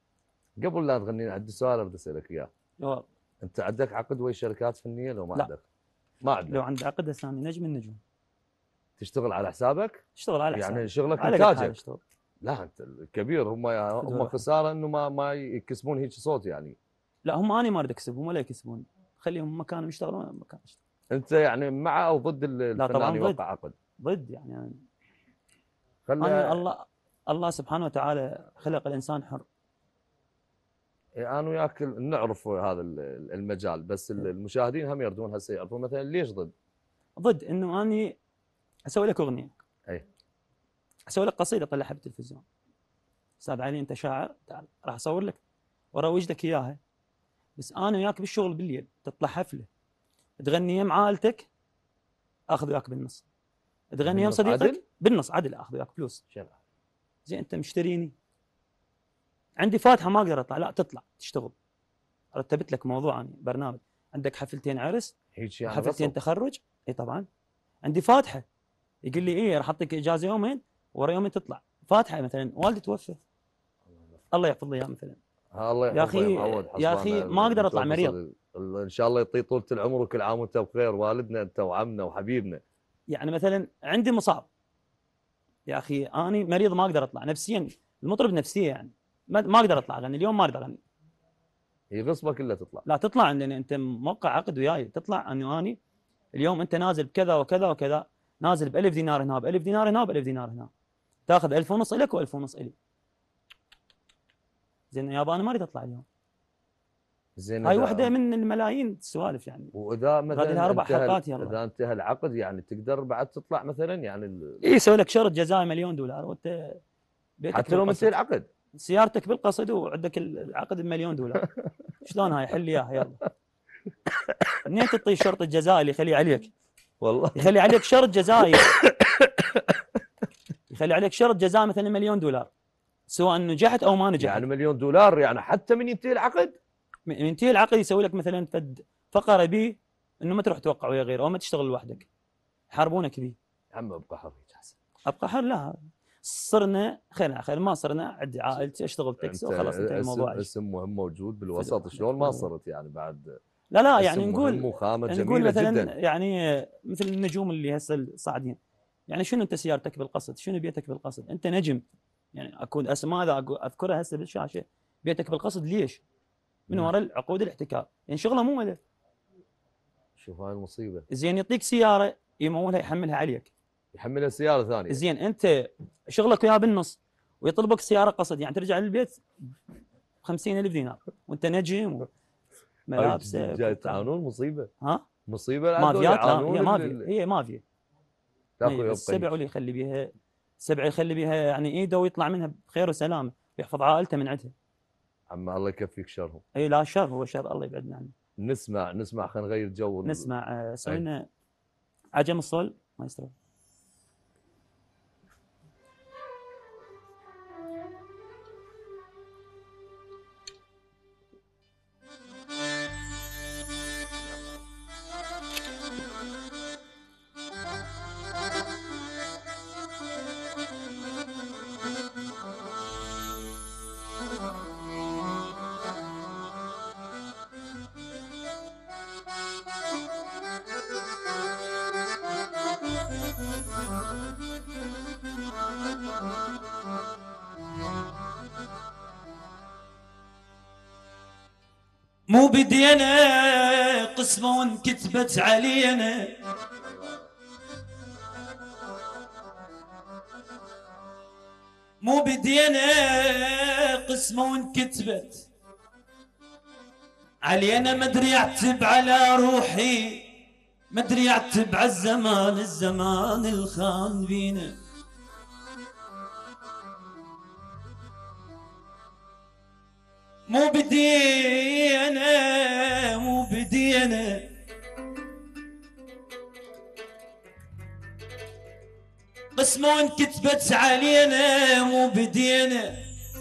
قبل لا تغني عندي سؤال اريد اسالك اياه. لو, انت عندك عقد ويا شركات فنيه لو ما لا. عندك؟ ما عندك. لو عندي عقد هسه أنا نجم النجوم، تشتغل على حسابك؟ اشتغل على حسابي. يعني شغلك على قد حالي انتاجك. اشتغل. لا انت الكبير هم هم واحد. خساره انه ما ما يكسبون هيك صوت يعني. لا هم انا ما اريد اكسبهم ولا يكسبون، خليهم مكانهم يشتغلون وانا مكان اشتغل. انت يعني مع او ضد الفنان طبعاً ضد. يوقع عقد؟ ضد يعني, يعني خلى انا الله الله سبحانه وتعالى خلق الانسان حر. انا وياك نعرف هذا المجال، بس المشاهدين هم يردون هسه يعرفون مثلا ليش ضد؟ ضد انه اني اسوي لك اغنيه، اي اسوي لك قصيده اطلعها بالتلفزيون. استاذ علي انت شاعر، تعال راح اصور لك واروج لك اياها، بس انا وياك بالشغل بالليل تطلع حفله تغني يم عائلتك اخذ وياك بالنص، تغني يم بالنص صديقك عدل؟ بالنص عدل اخذ وياك فلوس. شنو؟ زين انت مشتريني عندي فاتحه ما اقدر اطلع، لا تطلع تشتغل. رتبت لك موضوع اني برنامج، عندك حفلتين عرس هيك يعني حفلتين غصب. تخرج، اي طبعا عندي فاتحه، يقول لي ايه راح اعطيك اجازه يومين ورا يومين تطلع. فاتحه مثلا والدي توفى الله يحفظ له اياه مثلا، ها الله يا يحفظه أخي- معود يا حسبنا أخي ما أقدر أطلع المتوفى مريض. صل- ان شاء الله يعطيه طولة العمر وكل عام وانت بخير، والدنا انت وعمنا وحبيبنا. يعني مثلا عندي مصاب يا اخي اني مريض ما اقدر اطلع نفسيا، المطرب نفسيه يعني ما ما اقدر اطلع اغني اليوم، ما اقدر اغني. هي غصبك الا تطلع. لا تطلع لان انت موقع عقد وياي، تطلع انه اني اليوم انت نازل بكذا وكذا وكذا، نازل بألف دينار هنا بألف دينار هنا بألف دينار هنا، تاخذ ألف ونص لك وألف ونص الي. زين يابا انا ما اريد اطلع اليوم. زين هاي إذا- واحده من الملايين السوالف يعني. واذا غادي لها مثلا أربع انتهى حلقات يلا. اذا انتهى العقد يعني تقدر بعد تطلع مثلا يعني ال- اي يسوي لك شرط جزائي مليون دولار وانت بيتك حتى لو بالقصد. منتهي العقد. سيارتك بالقصد وعندك العقد بمليون دولار. شلون هاي حل لي اياها يلا. منين تعطي الشرط الجزائي اللي يخليه عليك؟ والله يخلي عليك شرط جزائي، يخلي عليك شرط جزائي مثلا مليون دولار، سواء نجحت او ما نجحت. يعني مليون دولار يعني حتى من ينتهي العقد؟ من ينتهي العقد يسوي لك مثلا فد فقره بيه انه ما تروح توقع ويا غيره او ما تشتغل لوحدك، يحاربونك بيه. يا عم ابقى حر يا جاسم. ابقى حر؟ لا، صرنا خير على خير، ما صرنا عندي عائلتي اشتغل تاكسي وخلاص انتهى الموضوع. اسم, اسم مهم موجود بالوسط، شلون ما صرت يعني بعد؟ لا لا يعني نقول وخامة يعني نقول مثلا جداً. يعني مثل النجوم اللي هسه الصاعدين، يعني شنو انت سيارتك بالقصد؟ شنو بيتك بالقصد؟ انت نجم، يعني اكون اسماء هذا اذكرها هسه بالشاشه. بيتك بالقصد ليش؟ من وراء العقود الاحتكار، يعني شغله مو له. شوف هاي المصيبه. زين يعطيك سياره يمولها يحملها عليك، يحملها سياره ثانيه. زين انت شغلك وياه بالنص ويطلبك سياره قصد، يعني ترجع للبيت خمسين ألف دينار وانت نجم ملابسه. جاي تعانون مصيبه. ها؟ مصيبه. مافيات. لا هي مافيا، هي مافيا. تاكل السبع واللي يخلي بيها سبع يخلي بيها يعني ايده ويطلع منها بخير وسلامه، يحفظ عائلته من عندها. عم الله يكفيك شرهم. اي لا شر، هو شر الله يبعدنا عنه. نسمع نسمع خلينا نغير جو. نسمع آه سوينا عجم الصول مايسترو. مو بدينا قسمة وانكتبت علينا، مو بدينا قسمة وانكتبت علينا. مدري اعتب على روحي، مدري اعتب على الزمان، الزمان الخان بينا. مو بدينا مو بدينا قسمة وانكتبت علينا، مو بدينا.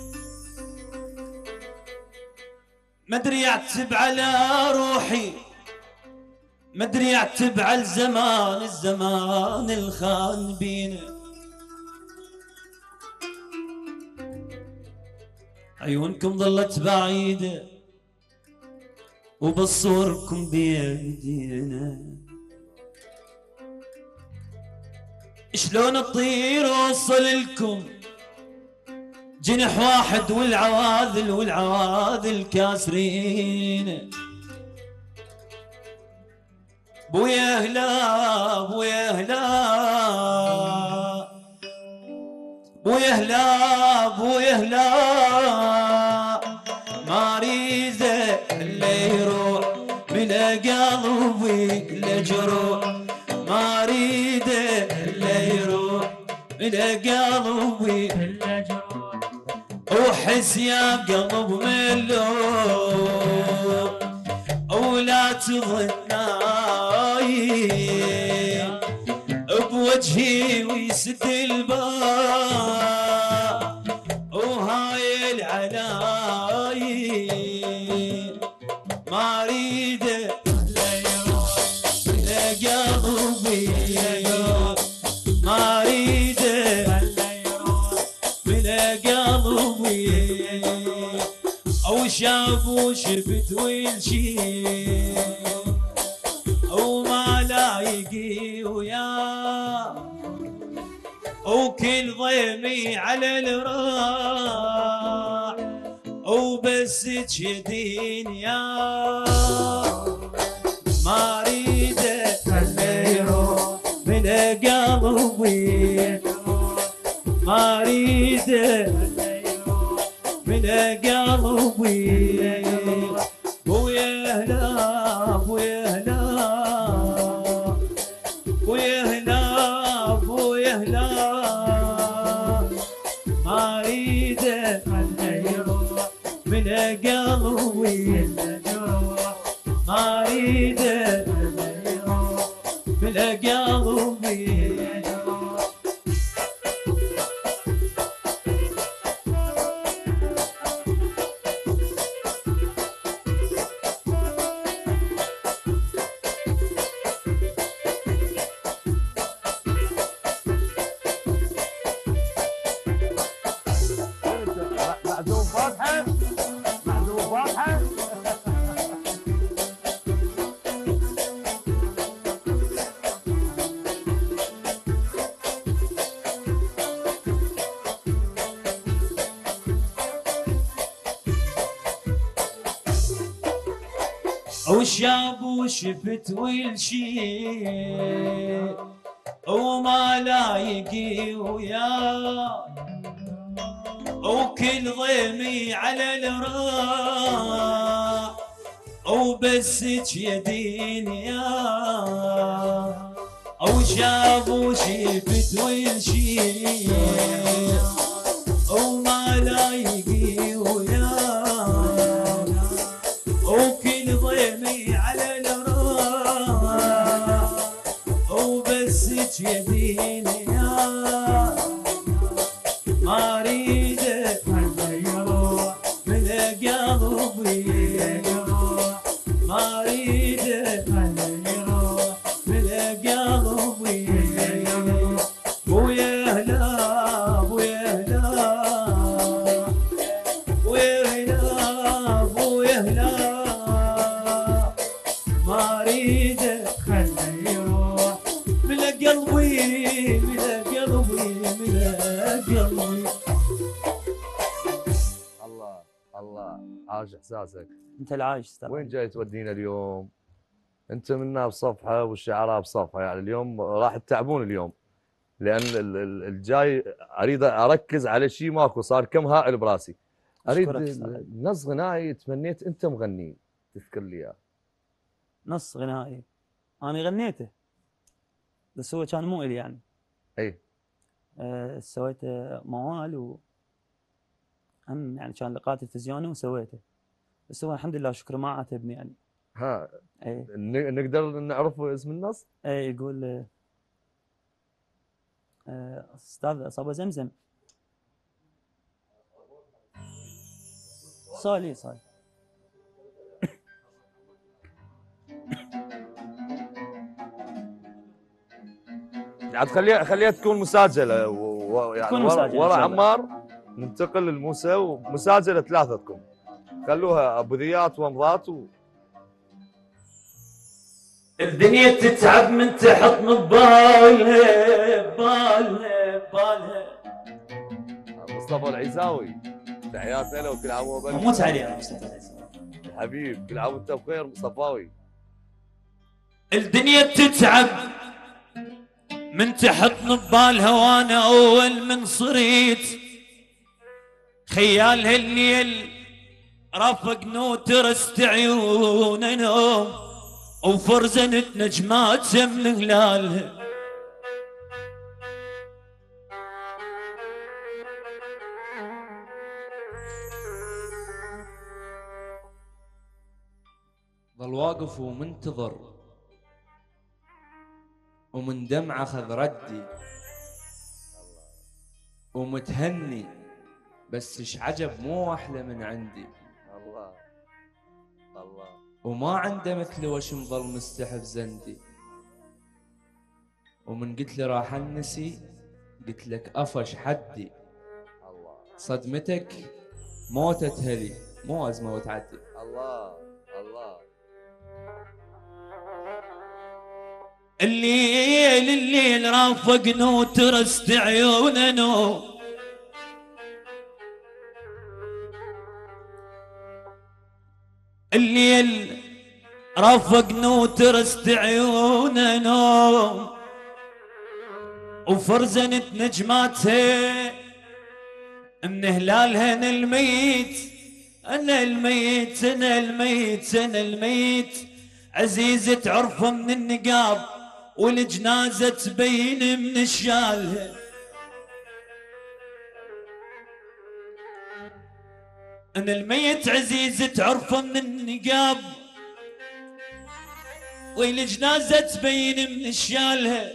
مدري اعتب على روحي، مدري اعتب على الزمان، الزمان الخان بينا. عيونكم ظلت بعيدة وبصوركم بيدينا، شلون اطير اوصل لكم جنح واحد والعواذل والعواذل كاسرين. بويا هلا بويا هلا بويا هلا بويا هلا، ما اريده الا يروح من قلبي لجروح، ما اريده الا يروح من قلبي لجروح. وحس يا قلب ملوك ولا تظناي بوجهي ويسد الباب وهاي العناي، ما اريده قلبي، ما اريده من قلبي. او شاف وشفت والشي وما لايقي وياه، وكل ضيمي على الراح وبس تشدين يا، ما اريده الا يروح من قلبي، ما اريده الا يروح من قلبي. ويا هلا ويا هلا ويا هلا ويا هلا، ما اريده الا يروح من قلبي، ما اريده الا يروح من قلبي. وشاب وشفت والشي وما لايقي وياه وكل ضيمي على الراح وبسك يدين يا او شاب وشفت والشي وما لايقي وياه وكل ضيمي على الراح وبسك يدين يا ما اريد يروح من قلبي ما اريد يروح من قلبي ويا هلا ويا هلا ويا هلا ويا هلا ما اريد يروح من قلبي من قلبي من قلبي. الله الله عاش احساسك. انت العايش استاذ. وين جاي تودينا اليوم؟ انت منا بصفحه والشعراء بصفحه، يعني اليوم راح تتعبون اليوم، لان ال- ال- الجاي اريد اركز على شيء ماكو، صار كم هائل براسي. اريد أشكرك أستاذ. نص غنائي تمنيت انت مغني تذكر لي اياه. نص غنائي انا غنيته بس هو كان مو الي يعني. اي آه سويته موال و هم يعني كان لقاء تلفزيوني وسويته، بس هو الحمد لله شكرا ما عاتبني يعني. ها اي ن- نقدر نعرف اسم النص؟ اي يقول آه، آه، استاذ صابه زمزم صالي صالي عاد خليها خليها تكون مساجله و- و- يعني تكون ورا, مساجلة إن ورا شاء الله. عمار ننتقل للموسى ومساجله ثلاثتكم، خلوها ابو ذيات ومضات و... الدنيا تتعب من تحط ببالها ببالها ببالها. مصطفى العيساوي تحياتنا له وكل عام وهو موت عليه يا مصطفى. حبيب، كل عام وانت بخير مصطفاوي. الدنيا تتعب من تحط ببالها وانا اول من صريت خيالها الليل رافق نوترست عيون نوم وفرزنت نجمات من هلالها. ظل واقف ومنتظر ومن دمعة خذ ردي ومتهني بس ايش عجب مو احلى من عندي الله الله وما عنده مثل وش مظل مستحب زندي ومن قلت له راح انسي قلت لك افش حدي الله صدمتك موتة هلي مو ازمة وتعدي. الله الله الليل الليل رافق نوترست عيون نوم الليل رافق نوترست عيون نوم وفرزنت نجماتها من هلالها انا الميت انا الميت انا الميت انا الميت عزيزة عرفة من النقاب والجنازة تبين من الشالها. انا الميت عزيزة عرفة من النقاب والجنازة تبين من الشالها.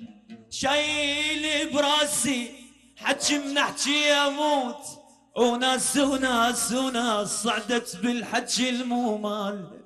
شايل براسي حكي من احكي اموت وناس وناس وناس صعدت بالحكي المو مالها.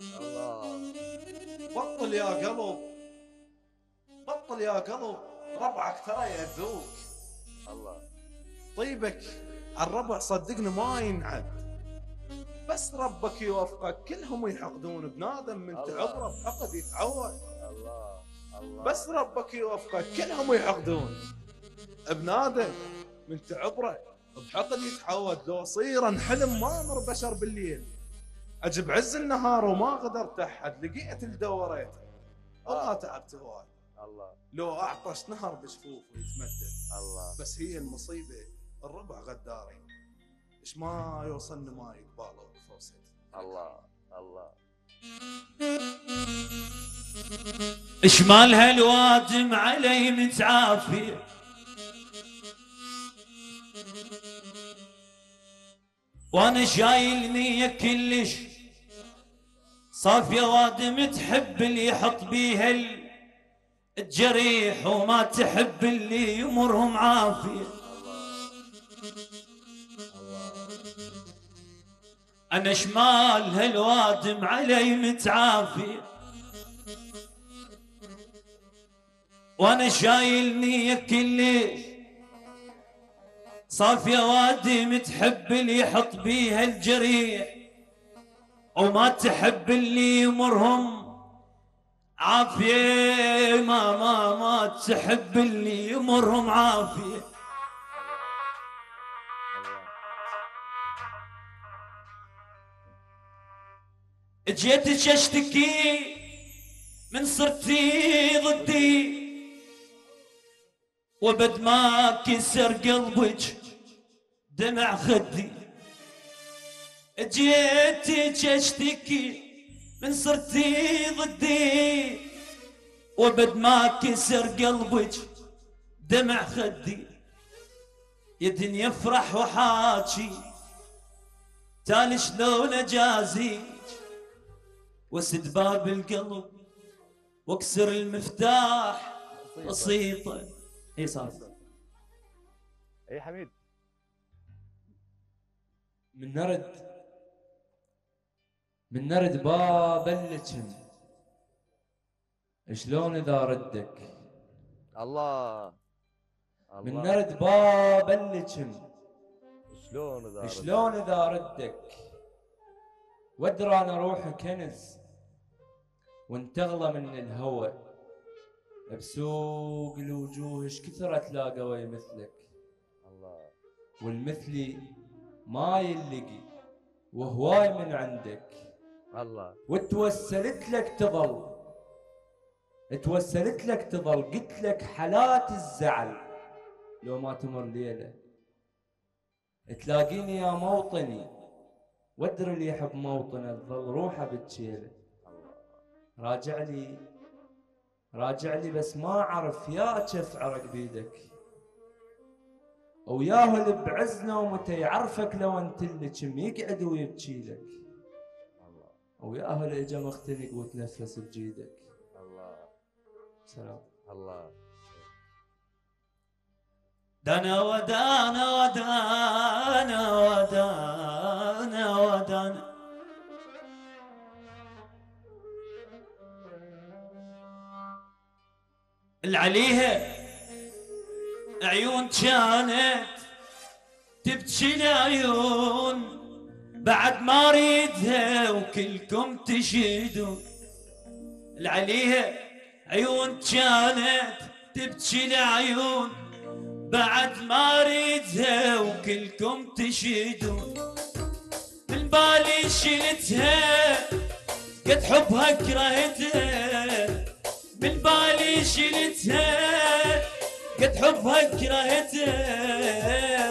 بطل يا قلب بطل يا قلب ربعك ترى يأذوك. الله طيبك الربع صدقني ما ينعد، بس ربك يوفقك كلهم يحقدون بنادم من تعبره بحقد يتعود. الله الله بس ربك يوفقك كلهم يحقدون بنادم من تعبره بحقد يتعود. لو صيرا حلم ما مر بشر بالليل اجي بعز النهار وما قدرت احد، لقيت الدوريته والله تعبت هواي. الله لو اعطش نهر بجفوف ويتمدد. الله. بس هي المصيبه الربع غدارين، ايش ما يوصلني ما يقبالوا فوسد. الله الله. شمال هالوادم علي متعافي، وانا شايل نية كلش صافية، وادم تحب اللي يحط بيها الجريح، وما تحب اللي يمرهم عافية. انا شمال هالوادم علي متعافي، وانا شايل نية كلش صافية، وادم تحب اللي يحط بيها الجريح، وما تحب اللي يمرهم عافية. ما ما ما تحب اللي يمرهم عافية. جيتك اشتكي من صرتي ضدي، وبد ما كسر قلبك دمع خدي. جيتك اشتكي من صرتي ضدي، وبد ما كسر قلبك دمع خدي. يا دنيا افرح وحاكي تالي شلون اجازيك، واسد باب القلب واكسر المفتاح بسيطة. اي صار اي حميد. من نرد من نرد باب اللجم، شلون اذا ردك. الله من الله. نرد باب اللجم، شلون اذا شلون اذا ردك. وادرى انا روحي كنز وانت اغلى من الهوى، بسوق الوجوه ايش كثر تلاقى ويا مثلك. الله. والمثلي ما يلقي وهواي من عندك. الله. وتوسلت لك تظل توسلت لك تظل قلت لك حالات الزعل لو ما تمر ليله. تلاقيني يا موطني وادري اللي يحب موطنه تظل روحه بتشيله. راجع لي راجع لي بس ما اعرف يا كيف عرق بيدك، وياه اللي بعزنا ومتى يعرفك لو انت اللي كم يقعد ويبكي لك، وياه اللي اجا مختنق وتنفس بجيدك. الله. سلام. الله. دانا ودانا ودانا ودانا ودانا اللي عليها عيون كانت تبكي العيون بعد ما اريدها وكلكم تشهدون. اللي عليها عيون كانت تبكي العيون بعد ما اريدها وكلكم تشهدون. من بالي شلتها قد حبها كرهتها، من بالي شلتها قد حبها كرهتها.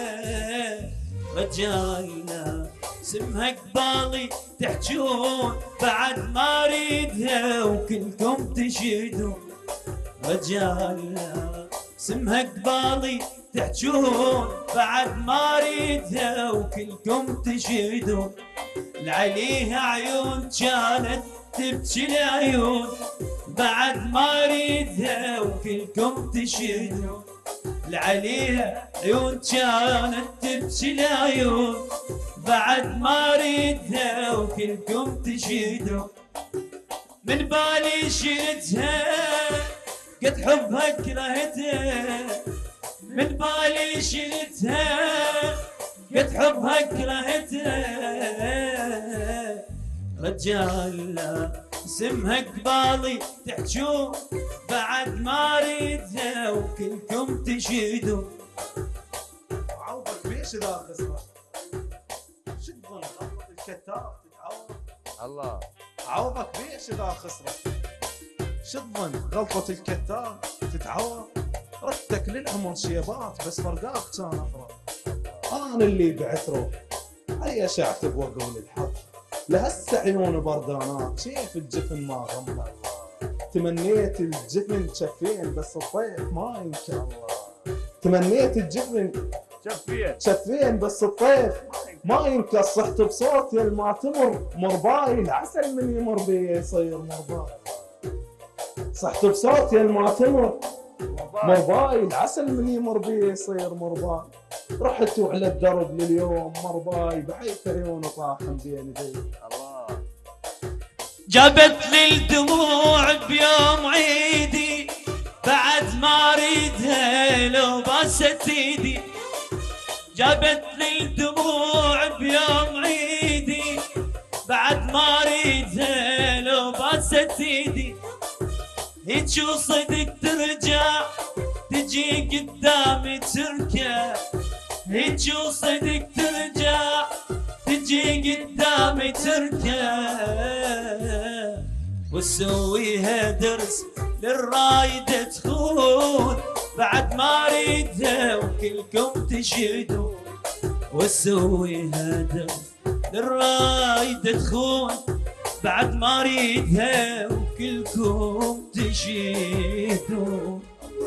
رجالنا سمها قبالي تحجون بعد ما اريدها وكلكم تشهدون. رجالنا سمها قبالي تحجون بعد ما اريدها وكلكم تشهدون. لعليها عيون كانت تبكي العيون بعد ما اريدها وكلكم تشهدون. لعليها عيون كانت تبكي العيون بعد ما اريدها وكلكم تشهدون. من بالي شلتها قد حبها كرهتها، من بالي شلتها قد حبها كرهتها. رجالنا سمها قبالي تحجون بعد ما اريدها وكلكم تشهدون. عوضك ليش ذا خسران؟ شو تظن غلط الكتاف تتعور؟ الله عوضك بيش اذا خسرت. شو تظن غلطة الكتاب تتعوض؟ ردتك للعمر شيبات بس فرقاك كان اقرب. انا اللي بعت روح هيا شعتب واقول الحظ، لهسه عيون بردانات كيف الجفن ما غمض. تمنيت الجفن شفين بس الطيف ما ينكر. تمنيت الجفن شفين شفين بس الطيف ما ينكر. صحت بصوت يا ما تمر مرباي، العسل من يمر بي يصير مرباي. صحت بصوت يا ما تمر مرباي، العسل من يمر بي يصير مرباي. رحت وعلى الدرب لليوم مرباي، بحيث عيون طاحن بين يدي. الله جابت لي الدموع بيوم عيدي بعد ما اريدها لو باست ايدي. جابت لي الدموع بيوم عيدي بعد ما اريدها لو باست ايدي. هيك وصدق ترجع تجي قدامي تركع. هيك وصدق ترجع تجي قدامي تركع. وتسويها درس للرايدة تخون بعد ما اريدها وكلكم تشهدون. وتسويها درس للرايدة تخون بعد ما اريدها وكلكم تشهدون.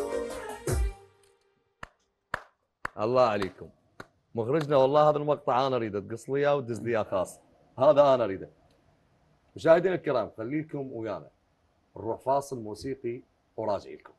الله عليكم مخرجنا، والله هذا المقطع انا اريده تقص لي اياه وتدز لي اياه خاص، هذا انا اريده. مشاهدينا الكرام خليكم ويانا نروح فاصل موسيقي وراجع لكم.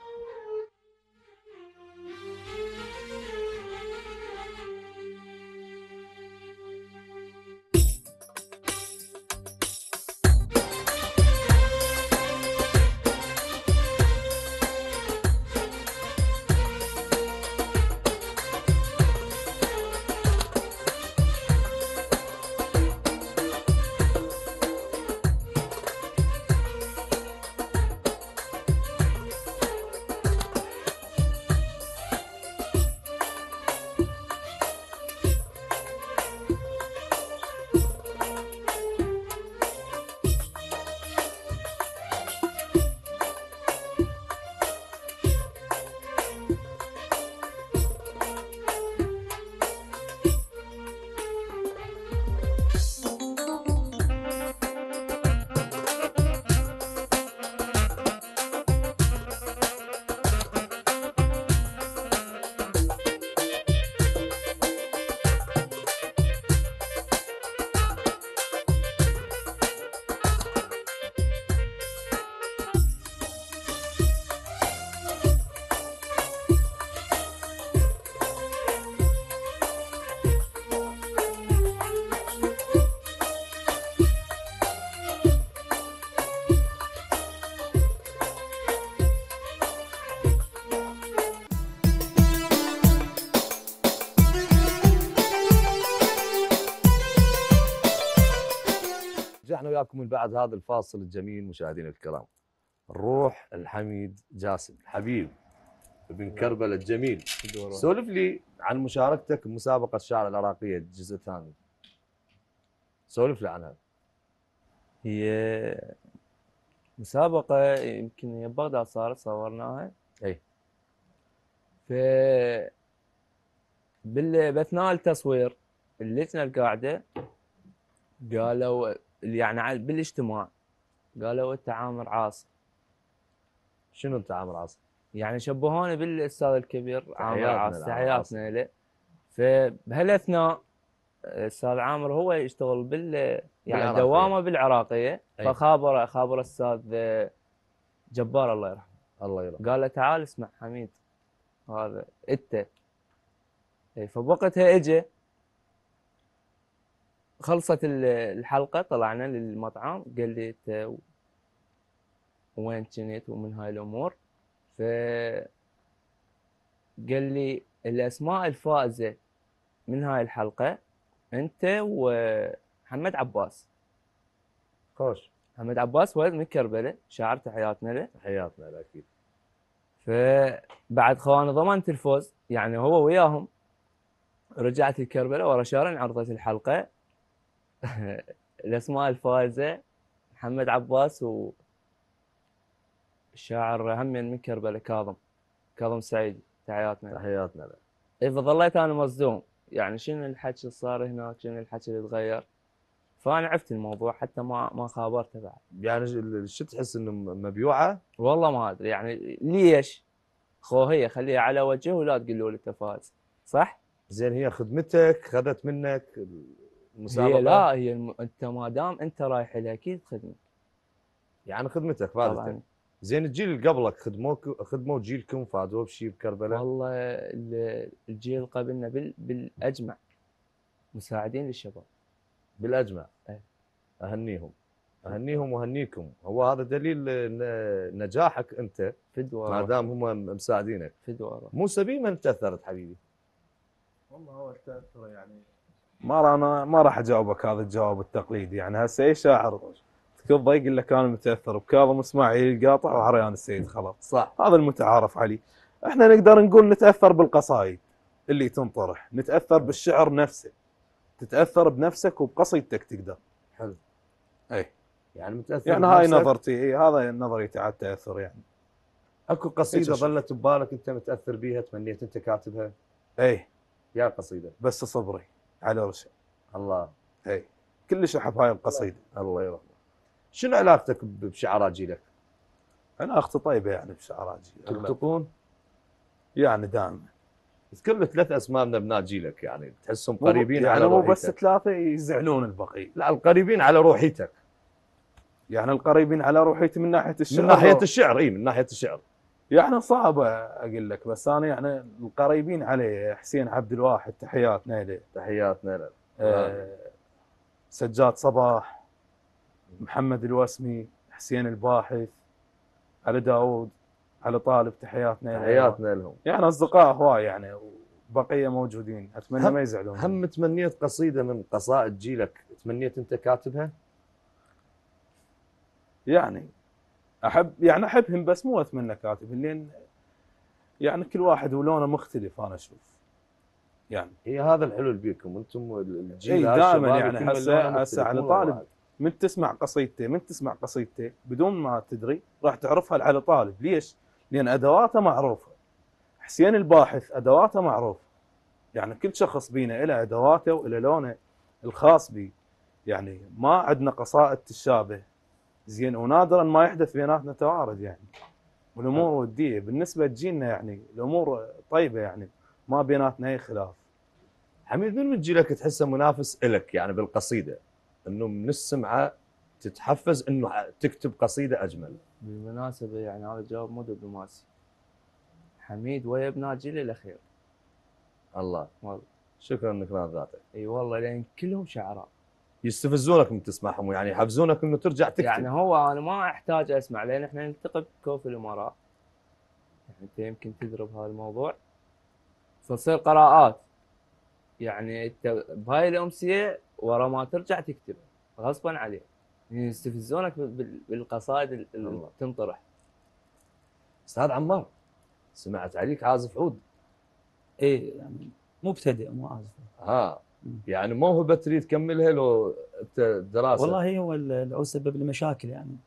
رجعنا وياكم من بعد هذا الفاصل الجميل مشاهدينا الكرام. نروح الحميد جاسم حبيب ابن كربلاء الجميل، سولف لي عن مشاركتك بمسابقة الشعر العراقية الجزء الثاني. سولف لي عنها. هي مسابقة يمكن هي بغداد صارت صورناها. اي. ف بال... باثناء التصوير اللجنة القاعدة قالوا يعني بالاجتماع قالوا انت عامر عاصم. شنو انت عامر عاصم؟ يعني شبهوني بالاستاذ الكبير عامر عاصم، تحياتنا له. فبهالاثناء الاستاذ عامر هو يشتغل بال يعني دوامه بالعراقيه، فخابره خابر الاستاذ جبار الله يرحمه. الله يرحمه. قال له تعال اسمع حميد هذا انت. فبوقتها اجى خلصت الحلقه طلعنا للمطعم قال لي انت وين كنت ومن هاي الامور. ف قال لي الاسماء الفائزه من هاي الحلقه انت ومحمد عباس. خوش. محمد عباس ولد من كربلاء، شاعر تحياتنا له. تحياتنا له اكيد. فبعد خواني ضمنت الفوز يعني هو وياهم. رجعت لكربلاء ورا شهرين عرضت الحلقه. الاسماء الفائزه محمد عباس و الشاعر هم من كربلاء كاظم كاظم سعيد، تحياتنا. تحياتنا له. اي فظليت انا مصدوم، يعني شنو الحكي اللي صار هناك، شنو الحكي اللي تغير. فانا عرفت الموضوع حتى ما ما خابرته بعد. يعني ج- شو تحس انه م- مبيوعه؟ والله ما ادري يعني ليش. خو هي خليها على وجهه ولا تقولوا لي تفاز، صح؟ زين هي خدمتك خذت منك المسابقه؟ هي لا هي الم... انت ما دام انت رايح لها اكيد خدمه. يعني خدمتك طبعا. فادتك. زين الجيل اللي قبلك خدموك خدموا جيلكم فادوا بشيء بكربلاء؟ والله ال- الجيل قبلنا بال... بالاجمع مساعدين للشباب. بالاجمع. إيه. اهنيهم اهنيهم واهنيكم. هو هذا دليل ن- نجاحك انت فدوه ما دام هم مساعدينك. فدوه موسى بمن تاثرت حبيبي؟ والله هو التاثر يعني ما راح انا ما راح اجاوبك هذا الجواب التقليدي. يعني هسه اي شاعر تكبه يقول لك انا متاثر بكاظم اسماعيل القاطع وعريان السيد خلاص. صح. هذا المتعارف عليه. احنا نقدر نقول نتاثر بالقصايد اللي تنطرح، نتاثر بالشعر نفسه، تتاثر بنفسك وبقصيدتك تقدر. حلو. اي يعني متاثر يعني هاي بنفسك؟ نظرتي. اي هذا نظريتي على التاثر. يعني اكو قصيده إيش أشوف؟ ظلت ببالك انت متاثر بيها تمنيت انت كاتبها؟ اي يا قصيده. بس صبري على رشا. الله. اي كلش احب هاي القصيده. الله يرحمه. شنو علاقتك ب- بشعراء جيلك؟ انا اختي طيبه يعني بشعراء جيل تلتقون؟ يعني دائما. اذكر لي ثلاث اسماء من ابناء جيلك يعني تحسهم مو- قريبين يعني على مو بس روحيتك. ثلاثه يزعلون البقيه. لا القريبين على روحيتك. يعني القريبين على روحيتي من ناحيه الشعر. من ناحيه الشعر. اي من ناحيه الشعر. يعني صعبه اقول لك، بس انا يعني القريبين علي حسين عبد الواحد تحياتنا له. تحياتنا له. آه سجاد صباح، محمد الوسمي، حسين الباحث، علي داوود، علي طالب تحياتنا له. تحياتنا لهم. يعني اصدقاء هواي يعني وبقيه موجودين اتمنى هم- ما يزعلون. هم تمنيت قصيده من قصائد جيلك تمنيت انت كاتبها؟ يعني احب يعني احبهم بس مو اتمنى كاتب، لان يعني كل واحد ولونه مختلف انا اشوف. يعني هي هذا الحلو اللي بيكم انتم الجيل اي هذا دائما الشباب يعني يكون هسه لونه هسه مختلف، على مو طالب واحد. من تسمع قصيدته من تسمع قصيدته بدون ما تدري راح تعرفها على طالب. ليش؟ لان ادواته معروفه. حسين الباحث ادواته معروفه. يعني كل شخص بينا له ادواته وله لونه الخاص به. يعني ما عندنا قصائد تشابه. زين ونادرا ما يحدث بيناتنا توارد يعني. والامور وديه بالنسبه لجيلنا يعني الامور طيبه يعني ما بيناتنا اي خلاف. حميد من من جيلك تحسه منافس إلك يعني بالقصيده؟ انه من السمعه تتحفز انه تكتب قصيده اجمل. بالمناسبه يعني هذا الجواب مو دبلوماسي. حميد ويا ابناء جيل الاخير. الله. والله. شكرا انك نال ذاتك. اي والله لان كلهم شعراء. يستفزونك من تسمعهم يعني يحفزونك انه ترجع تكتب. يعني هو انا ما احتاج اسمع لان احنا نلتقي بكوف الامراء. يعني انت يمكن تدري بهذا الموضوع. فتصير قراءات. يعني انت بهاي الامسيه ورا ما ترجع تكتب غصبا عليك. يعني يستفزونك بال- بالقصائد اللي الله. تنطرح. استاذ عمار سمعت عليك عازف عود. اي يعني مبتدئ مو عازف. ها مم. يعني موهبه تريد تكملها لو انت دراسه؟ والله هو ال- العود سبب لي مشاكل يعني.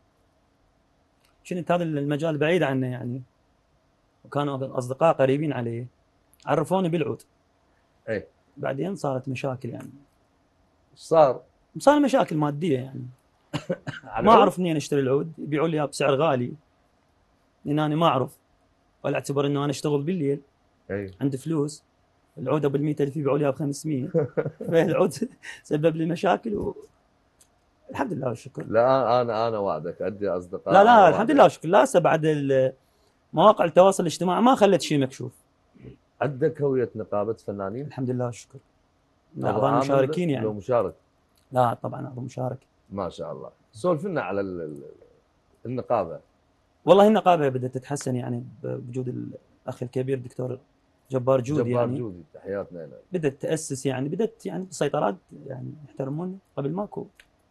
كنت هذا المجال بعيد عنه يعني. وكانوا اصدقاء قريبين علي عرفوني بالعود. اي. بعدين صارت مشاكل يعني. ايش صار؟ صار مشاكل ماديه يعني. على ما العود؟ اعرف منين اشتري العود، يبيعوا لي اياه بسعر غالي. لان انا ما اعرف ولا اعتبر انه انا اشتغل بالليل اي. عندي فلوس. العوده ب مئة ألف يبيعوا لي اياها ب خمسمئة. فالعود سبب لي مشاكل و... الحمد لله والشكر. لا انا انا وعدك عندي اصدقاء. لا أنا لا وعدك. الحمد لله والشكر. لا هسه بعد ال- مواقع التواصل الاجتماعي ما خلت شيء مكشوف. عندك هويه نقابه فنانين؟ الحمد لله والشكر. أبو اعضاء عامر مشاركين لو يعني. مشارك؟ لا طبعا اعضاء مشارك. ما شاء الله. سولف لنا على ال- ال- النقابه. والله النقابه بدات تتحسن يعني بوجود الاخ الكبير دكتور جبار جودي جبار يعني. جودي تحياتنا له. بدات تاسس يعني بدات يعني بسيطرات يعني يحترمون. قبل ماكو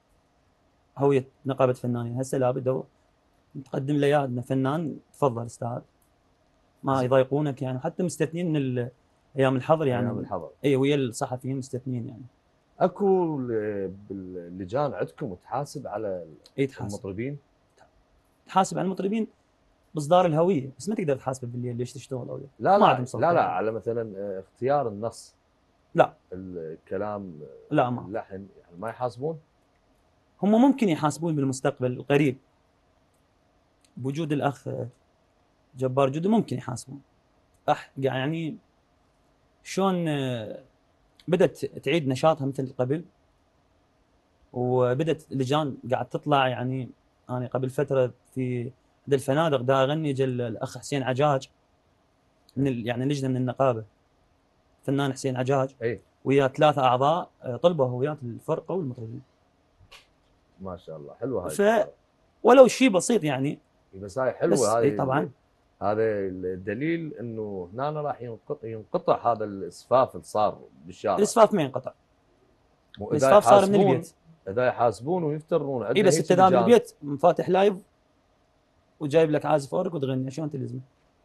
هويه نقابه فنانين. هسه لا بدوا نقدم له اياه إنه فنان تفضل استاذ ما يضايقونك يعني. حتى مستثنين من ال- ايام الحظر يعني. ايام الحظر. اي ويا الصحفيين مستثنين يعني. اكو ال- باللجان عندكم تحاسب على اي تحاسب المطربين؟ تحاسب على المطربين باصدار الهويه، بس ما تقدر تحاسبه بالليل ليش تشتغل او ليش. لا ما لا عندهم سلطة لا لا يعني. على مثلا آه، اختيار النص، لا الكلام، لا ما اللحن، يعني ما يحاسبون؟ هم ممكن يحاسبون بالمستقبل القريب بوجود الاخ جبار جودة، ممكن يحاسبون. أح يعني شلون آه، بدأت تعيد نشاطها مثل قبل، وبدأت لجان قاعد تطلع. يعني أنا قبل فترة في احدى الفنادق دا أغني، جل الأخ حسين عجاج من ال- يعني لجنة من النقابة، فنان حسين عجاج اي ويا ثلاثة أعضاء آه، طلبوا هويات الفرقة والمطربين. ما شاء الله حلوه هاي ف- الفكرة. ولو شيء بسيط يعني. بس هاي حلوه بس هاي. اي طبعا هذا الدليل انه هنا راح ينقطع ينقطع هذا الاسفاف اللي صار بالشارع. الاسفاف ما ينقطع، مو إذا الاسفاف صار من يحاسبون- البيت. اذا يحاسبون ويفترون اي عندنا بس هيك انت ذا لجان. بالبيت فاتح لايف وجايب لك عازف اورك وتغني، شلون تلزمه؟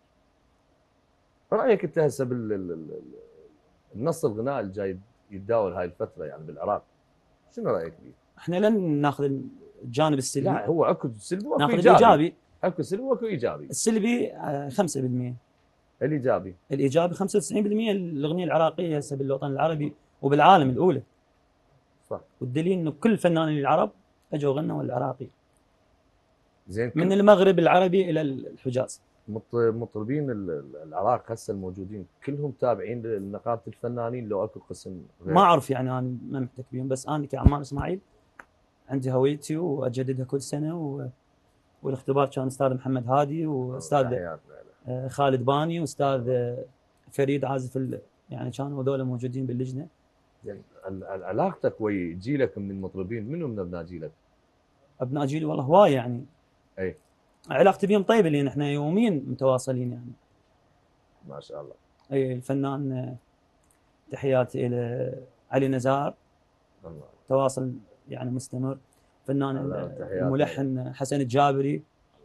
رايك انت هسه بال ال- ال- النص الغنائي اللي جاي يتداول هاي الفتره يعني بالعراق، شنو رايك فيه؟ احنا لن ناخذ الجانب السلبي، لا هو اكو سلبي واكو ناخذ ايجابي. الايجابي. اكو سلبي واكو ايجابي. السلبي آه، خمسة بالمئة، الايجابي الايجابي خمسة وتسعين بالمئة. الاغنيه العراقيه هسه بالوطن العربي وبالعالم الاولى، صح. والدليل انه كل الفنانين العرب اجوا غنوا العراقي، زين. من المغرب العربي الى الحجاز. مط- مطربين ال- ال- العراق هسه الموجودين كلهم تابعين لنقابه الفنانين لو اكو قسم غير؟ ما اعرف يعني انا ما محتك بيهم، بس انا كعمار اسماعيل عندي هويتي واجددها كل سنه و... والاختبار كان استاذ محمد هادي واستاذ تحياتنا له. آه، خالد باني واستاذ آه، فريد عازف ال... يعني كانوا هذول موجودين باللجنه. يعني ال- ال- علاقتك ويا جيلك من المطربين، منو من ابناء جيلك؟ ابناء جيلي والله هواي يعني. اي علاقتي بهم طيبه لان احنا يوميا متواصلين يعني. ما شاء الله. اي الفنان آه، تحياتي الى علي نزار، الله. تواصل يعني مستمر. فنان الله، ال- تحياتي. الملحن حسن الجابري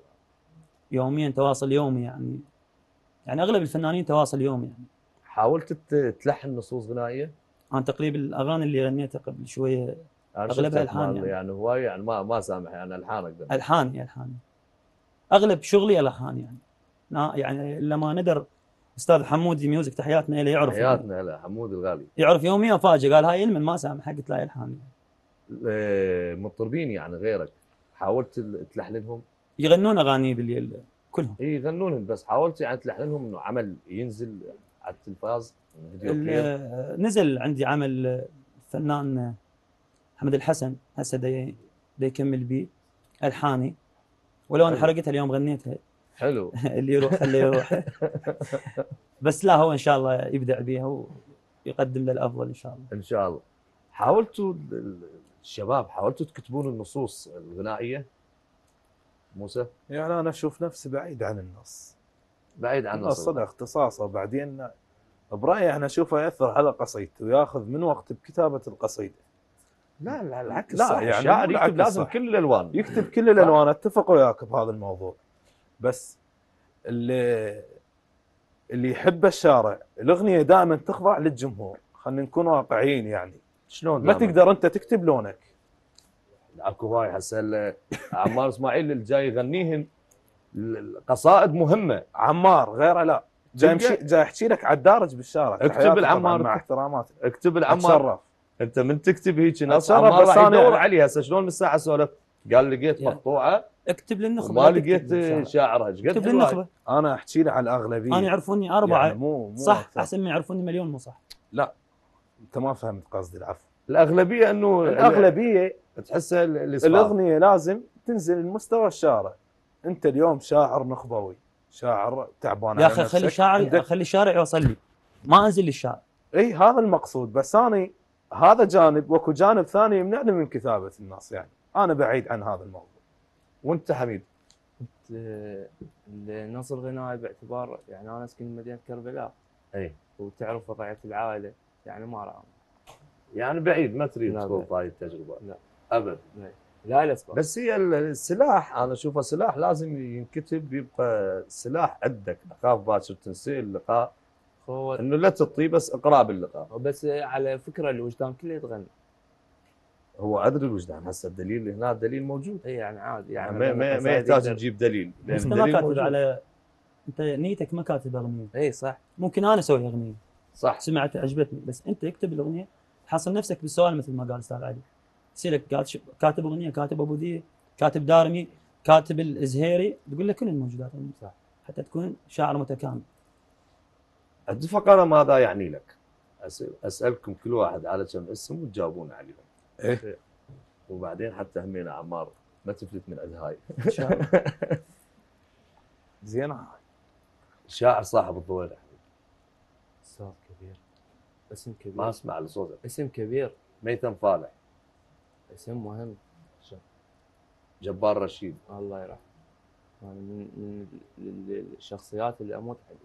يوميا تواصل يومي يعني. يعني اغلب الفنانين تواصل يومي يعني. حاولت ت- تلحن نصوص غنائيه؟ انا تقريبا الاغاني اللي غنيتها قبل شويه أنا أغلبها شفتك ألحان مال- يعني. يعني هواي يعني ما ما سامح يعني الحانك ده. الحاني الحاني اغلب شغلي الحان يعني. نا- يعني لما ندر استاذ حمودي ميوزك تحياتنا له يعرف يعني. حياتنا هلا حمود الغالي. يعرف يوميا فاجئ قال هاي المن ما سامح، قلت لا الحان يعني. آه، مطربين يعني غيرك حاولت ال- تلحنهم؟ يغنون اغاني بالليل كلهم. اي يغنونهم، بس حاولت يعني تلحنهم انه عمل ينزل على التلفاز فيديو كليب؟ ال- نزل عندي عمل الفنان حمد الحسن هسه دا دا يكمل بيه الحاني، ولو انا حلو. حرقتها اليوم غنيتها. حلو. اللي يروح خليه يروح. بس لا هو ان شاء الله يبدع بيها ويقدم للافضل ان شاء الله. ان شاء الله. حاولتوا ال- ال- الشباب حاولتوا تكتبون النصوص الغنائيه؟ موسى يعني انا اشوف نفسي بعيد عن النص. بعيد عن النص النص. صدق اختصاصه، وبعدين برايي انا اشوفه ياثر على قصيدته وياخذ من وقت بكتابه القصيده. لا لا العكس، لا، صح. يعني الشاعر مو يكتب العكس لازم صح. كل الالوان. يكتب كل الالوان، اتفق وياك بهذا الموضوع. بس اللي اللي يحب الشارع الاغنيه دائما تخضع للجمهور، خلينا نكون واقعيين يعني. شلون ما دائماً؟ تقدر انت تكتب لونك. اكو هاي هسه ال- عمار اسماعيل اللي جاي يغنيهن ال- القصائد مهمه. عمار غيره لا، جاي تلقى- مشي جاي احكي لك على الدارج بالشارع. اكتب تحياتي العمار. طبعاً مع احتراماتي. اكتب العمار. اتشرف. انت من تكتب هيك نص أتشرف، عمار بس راح أنا يدور يعني- عليها هسه. شلون من الساعه سولف قال لقيت يا. مقطوعه اكتب للنخبه وما لا تكتب لقيت للشارع. شاعرها ايش قد اكتب حلوة. للنخبه. انا احكي لك على الاغلبيه. انا يعرفوني اربعه يعني مو مو صح أكثر. احسن ما يعرفوني مليون مو صح. انت ما فهمت قصدي، العفو. الاغلبيه انه الاغلبيه تحسها ال- الاسفاف. الاغنيه لازم تنزل لمستوى الشارع. انت اليوم شاعر نخبوي، شاعر تعبان يا على اخي نفسك، خلي الشاعر عندك- خلي الشارع يوصل لي، ما انزل للشارع. اي هذا المقصود. بس انا هذا جانب، واكو جانب ثاني يمنعني من كتابه النص. يعني انا بعيد عن هذا الموضوع. وانت حميد؟ آه، النص الغنائي باعتبار يعني انا اسكن بمدينه كربلاء، اي وتعرف وضعيه العائله، يعني ما راى يعني بعيد ما تريد لا، تخوض بعيد. هاي التجربه؟ لا. ابد. لا الاسباب. بس هي ال- السلاح انا اشوفه سلاح لازم ينكتب، يبقى سلاح عندك. اخاف باكر تنسي اللقاء هو انه لا تطي بس اقرا باللقاء. بس على فكره الوجدان كله يتغنى. هو عدل الوجدان هسه الدليل هنا، الدليل موجود. اي يعني عادي يعني ما, ما, ما يحتاج نجيب دليل لان بس انت ما الدليل كاتب موجود. على، انت نيتك ما كاتب اغنيه. اي صح ممكن انا اسوي اغنيه صح سمعت عجبتني، بس انت اكتب الاغنيه تحصل نفسك بالسؤال مثل ما قال استاذ علي. يصير لك قال شو- كاتب اغنيه، كاتب ابو ذي، كاتب دارمي، كاتب الازهيري، تقول لك كل الموجودات صح. حتى تكون شاعر متكامل. الفقره ماذا يعني لك؟ أسأل اسالكم كل واحد على كم اسم وتجاوبون عليهم. ايه وبعدين حتى همينا عمار ما تفلت من عند هاي. ان شاء الله. زين. شاعر صاحب الضويرة. استاذ كبير، اسم كبير، ما اسمع لصوتك. اسم كبير، ميثم فالح، اسم مهم. جبار رشيد. الله يرحمه، يعني من من ال- ال- الشخصيات اللي اموت عليها.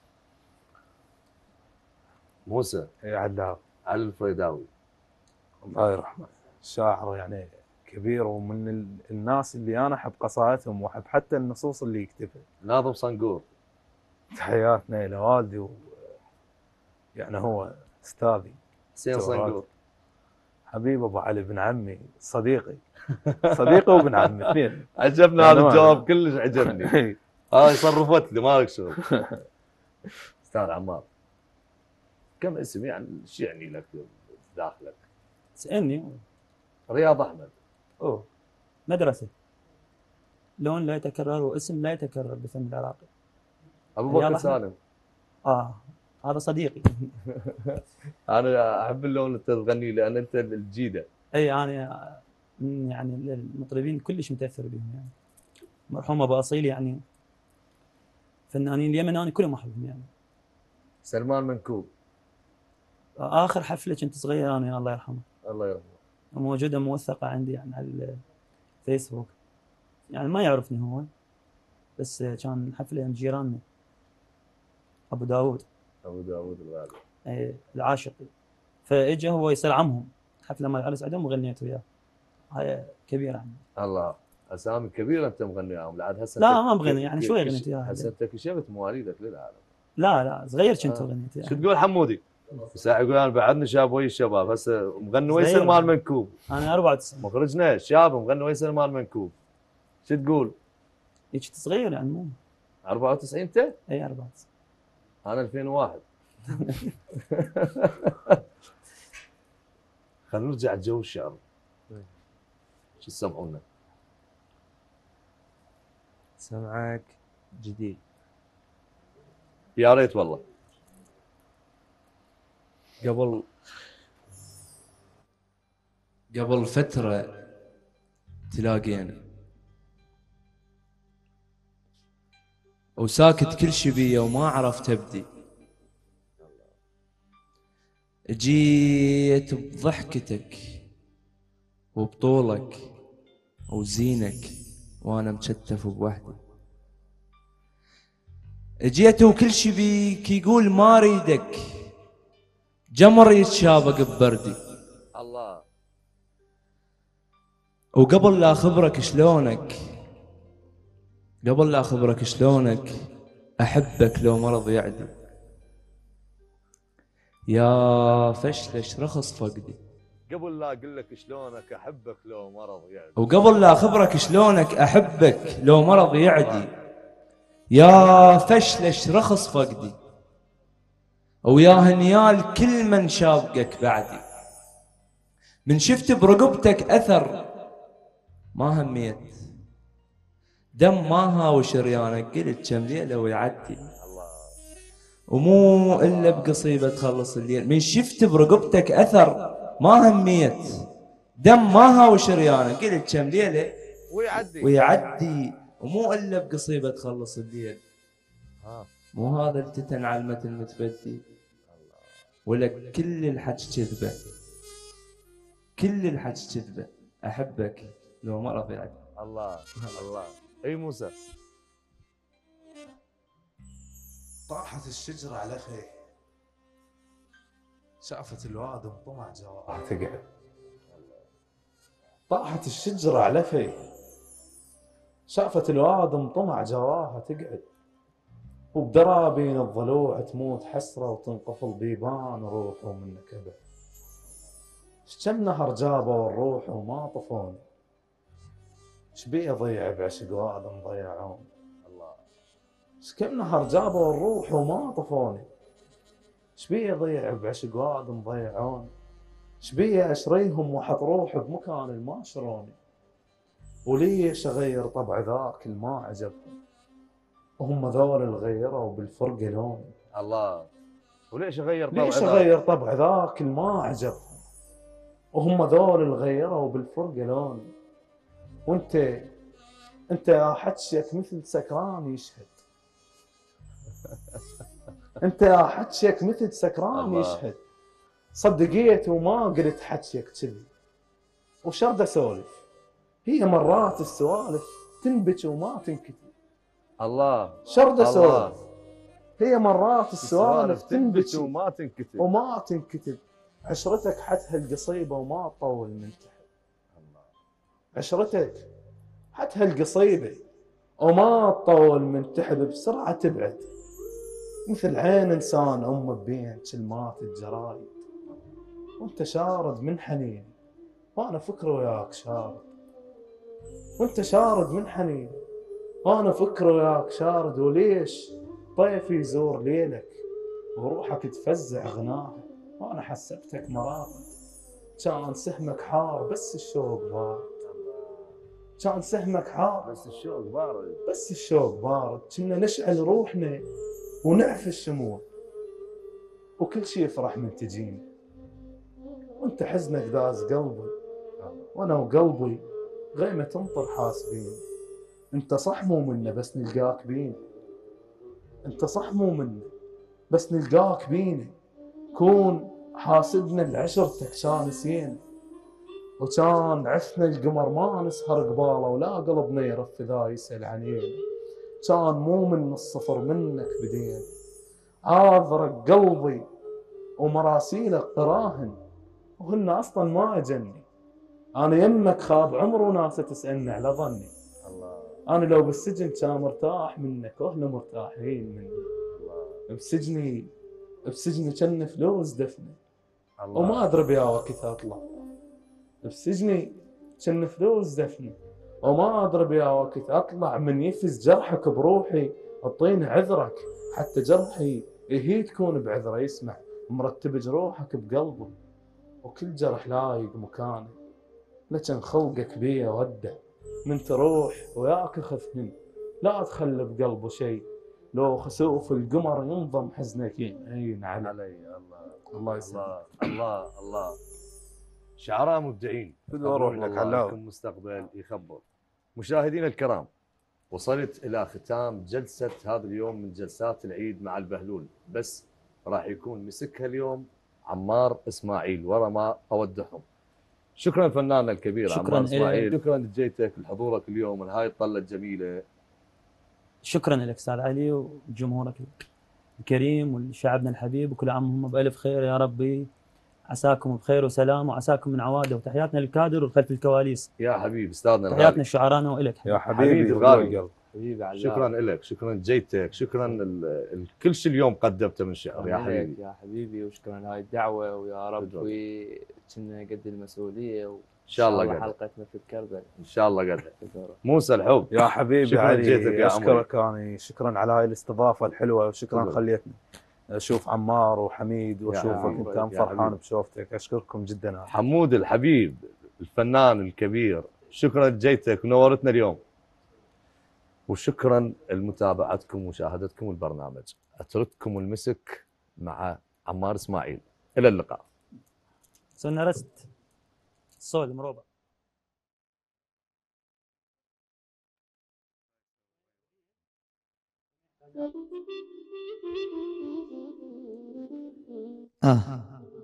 موسى ايه علاء علي الفريداوي. الله يرحمه، شاعر يعني كبير، ومن ال- الناس اللي انا احب قصائدهم واحب حتى النصوص اللي يكتبها. ناظم صنقور. تحياتنا الى والدي و... يعني هو استاذي. حسين صنقور. حبيب ابو علي بن عمي، صديقي صديقي وابن عمي اثنين. عجبني يعني هذا ما- الجواب كلش عجبني. إيه. هاي صرفت لي ما لك شغل. استاذ عمار كم اسم يعني ايش يعني لك داخلك؟ تسالني. رياض احمد. اوه مدرسه، لون لا يتكرر واسم لا يتكرر بالفن العراقي. ابو رياض بكر أحمد. سالم. اه هذا صديقي. انا احب اللون اللي انت تغني لان انت الجيده. اي انا من يعني المطربين كلش متاثر بهم يعني. مرحوم ابو اصيل يعني فنانين اليمن انا كلهم احبهم يعني. سلمان منكوب. اخر حفله كنت صغير انا الله يرحمه، الله يرحمه. موجوده موثقه عندي يعني على الفيسبوك. يعني ما يعرفني هو، بس كان حفله من جيراننا ابو داوود. ابو داوود الغالي. اي العاشقي. فاجى هو يصير عمهم، حفله مال العرس عندهم وغنيت وياه. هاي كبيره عندي. الله اسامي كبيره انت مغني معهم لعد هسه. لا أنت ما بغني يعني ك- شوي كش- غنيت وياه. هسه انت كشفت مواليدك للعالم. لا لا صغير كنت آه. وغنيت وياه. شو تقول حمودي؟ ساعة يقول انا بعدني شاب ويا الشباب هسه مغني ويا صغير. سلمان منكوب. انا أربعة وتسعين. مخرجنا شاب مغني ويا سلمان منكوب. شو تقول؟ هيك صغير يعني مو. أربعة وتسعين انت؟ اي أربعة وتسعين. انا ألفين وواحد. خلينا نرجع لجو الشعر. شو تسمعونا؟ سمعك جديد. يا ريت والله. قبل قبل فترة تلاقينا وساكت كل شي بيا وما عرفت ابدي. جيت بضحكتك وبطولك وزينك وانا مشتف بوحدي. جيت وكل شي بيك يقول ما اريدك، جمر يتشابك ببردي. الله. وقبل لا اخبرك شلونك، قبل لا اخبرك شلونك احبك لو مرض يعدي. يا فشلش رخص فقدي. قبل لا اقول لك شلونك احبك لو مرض يعني. وقبل لا اخبرك شلونك احبك لو مرض يعدي. يا فشلش رخص فقدي، ويا هنيال كل من شابقك بعدي. من شفت برقبتك اثر ما هميت، دم ما هاوش ريانك قلت كم ليله ويعدي. ومو الا بقصيبه تخلص الليل. من شفت برقبتك اثر ما هميت، دم ما هاوش ريانك قلت كم ليله ويعدي. ويعدي. ومو الا بقصيبه تخلص الليل. ها. مو هذا التتن علمة المتبدي، ولا كل الحج كذبه، كل الحج كذبه. احبك لو مرض يعدي. الله الله. اي موسى. طاحت الشجرة على خي، شافت الواد وطمع جواب. تقعد. طاحت الشجرة على خي، شافت الواد وطمع جواها تقعد. وبدرابين الضلوع تموت حسرة وتنقفل بيبان روحه من كبد. كم نهر جابوا الروح وما طفوني، شبيه ضيع بعشق وادم ضيعوني. الله. كم نهر جابوا الروح وما طفوني، شبيه ضيع بعشق وادم ضيعوني. شبيه اشريهم واحط روحي بمكان ما شروني، وليش اغير طبع ذاك الما عجبهم، وهم ذول اللي غيروا بالفرقه لوني. الله. وليش اغير طبع ليش ذاك؟ اغير طبع ذاك الما عجبهم، وهم ذول اللي غيروا بالفرقه لوني. وانت انت يا حجك مثل سكران يشهد، انت يا حجك مثل سكران يشهد. صدقيت وما قلت حجك كذي، وشرد اسولف، هي مرات السوالف تنبج وما تنكتب. الله. شرد الله. اسولف، هي مرات السوالف تنبج وما تنكتب. وما تنكتب. عشرتك حتها القصيبة وما تطول من تحت. عشرتك حتها القصيبة وما تطول من تحت، بسرعة تبعد مثل عين إنسان أم بين كلمات الجرايد. وانت شارد من حنين وانا فكر وياك شارد، وانت شارد من حنين وانا فكر وياك شارد. وليش طيف يزور ليلك وروحك تفزع غناها، وانا حسبتك مراقد. كان سهمك حار بس الشوق بارد، كان سهمك حار بس الشوق بارد، بس الشوق بارد. كنا نشعل روحنا ونعفي الشموع، وكل شي يفرح من تجيني. وانت حزنك داز قلبي وانا وقلبي غيمة تمطر حاسبين. انت صح مو منه بس نلقاك بينا، انت صح مو منه بس نلقاك بينا. كون حاسبنا لعشرتك كان نسينا، وكان عشنا القمر ما نسهر قباله، ولا قلبنا يرف ذا يسأل عنينا. كان مو من الصفر منك بدينا، عاذرك قلبي ومراسيلك قراهن، وهن اصلا ما اجني. انا يمك خاب عمر وناس تسالني على ظني. الله. انا لو بالسجن كان مرتاح منك واهله مرتاحين مني. الله. بسجني بسجني كان فلوس دفني، الله. وما ادري بيا وقت اطلع. بسجني كان فلوس دفني وما ادري بيا وقت اطلع. من يفز جرحك بروحي اعطيني عذرك، حتى جرحي هي تكون بعذره. يسمع مرتب جروحك بقلبي، وكل جرح لايق مكانه. لكن خلقك بيا ودع، من تروح وياك خفهن، لا تخلي بقلبه شيء. لو خسوف القمر ينضم حزنك يعين علي. علي. الله. الله يسلمك. الله. الله. شعراء مبدعين. فدوى روحك علاوي. لكم مستقبل يخبر. مشاهدينا الكرام، وصلت الى ختام جلسه هذا اليوم من جلسات العيد مع البهلول، بس راح يكون مسكها اليوم عمار اسماعيل ورا ما اودعهم. شكرا فناننا الكبير شكراً عمار اسماعيل، إليك. شكرا لجيتك لحضورك اليوم من هاي الطله الجميله. شكرا لك استاذ علي وجمهورك الكريم وشعبنا الحبيب، وكل عام وهم بالف خير يا ربي. عساكم بخير وسلام، وعساكم من عواده، وتحياتنا للكادر والخلف الكواليس. يا حبيبي استاذنا تحياتنا لشعرانا والك يا حبيبي حبيبي الغالي. القلب. حبيبي على شكرا لك، شكرا لجيتك، شكرا ال- ال- كل شيء اليوم قدمته من شعر يا حبيبي. يا حبيبي، وشكرا لهاي الدعوه، ويا ربي كنا قد المسؤوليه، وان شاء الله قدر. حلقتنا في الكربل ان شاء الله قدر. موسى الحب يا حبيبي شكراً علي، جيتك يا اشكرك انا، شكرا على هاي الاستضافه الحلوه، وشكرا تفضل. خليتني اشوف عمار وحميد واشوفك عمرو، انت يا فرحان حبيبي. بشوفتك. اشكركم جدا أنا. حمود الحبيب الفنان الكبير، شكرا لجيتك ونورتنا اليوم، وشكرا لمتابعتكم ومشاهدتكم البرنامج. اترككم المسك مع عمار اسماعيل، الى اللقاء. سوينا رست الصول مروبه. آه.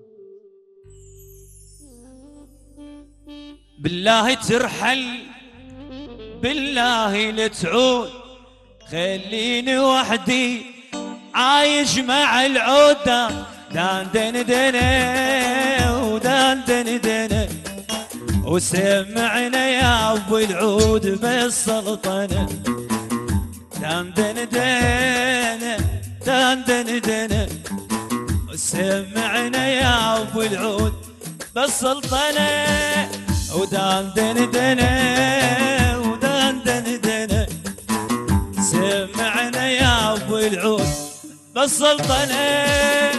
بالله ترحل، بالله لا تعود، خليني وحدي عايش مع العودة. دان دن دن ودان دن دن، وسمعنا يا ابو العود بالسلطنة. دان دن دن دان دن دن، سمعنا يا ابو العود بالسلطنة ودان دن دنه ودان دن دنه سمعنا يا ابو العود بالسلطنة.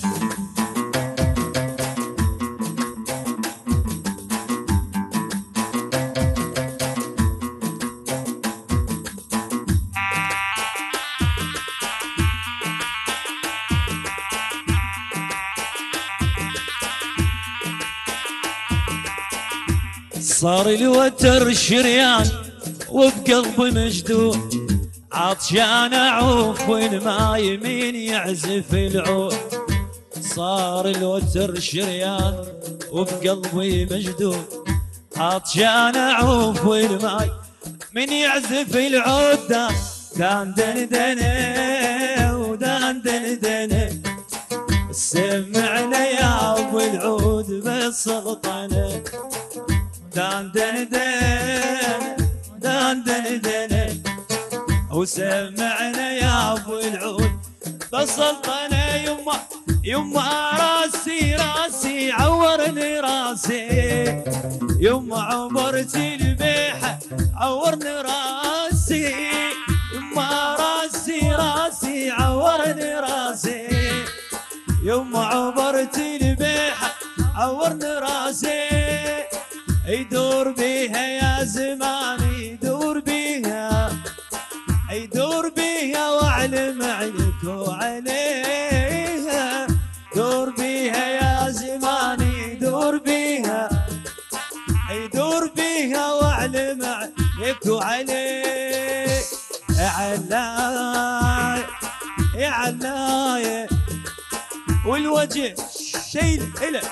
صار الوتر شريان وبقلبي مشدود عطشان اعوف والما يمين يعزف العود. صار الوتر شريان وبقلبي مشدود عطشان اعوف والما من يعزف العود. دان دن دن ودان دن دن سمعنا يا ابو العود بالسلطنة. دان دن دن دان دن دن وسمعنا يا ابو العود بالسلطنة. يما يما راسي راسي عورني راسي يما عبرت البيحة عورني راسي يما راسي راسي عورني راسي يما عبرت البيحة عورني راسي. يدور بيها يا زماني يدور بيها يدور بيها واعلم عليك وعليها. دور بيها يا زماني يدور بيها يدور بيها واعلم عليك وعليه. يا علاي يا علاي والوجه شيل إلك.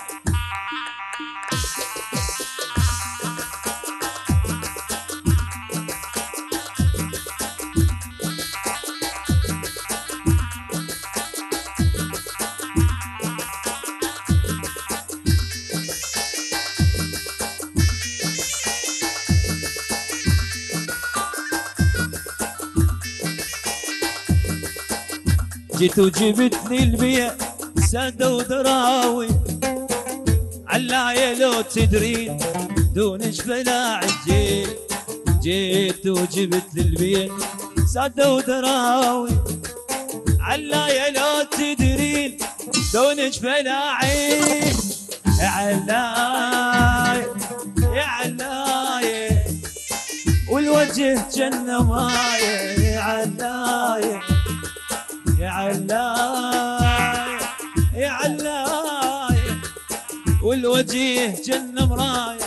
جيت وجبت لي البيع سادة ودراوي علاية لو تدرين دونش بلا جيت. جيت وجبت لي البيع سادة ودراوي علاية لو تدرين دونش بلا عين. يا علاي يا علاي والوجه جنة ماي. يا علاي يا علاي يا علاي والوجه جنة مراي.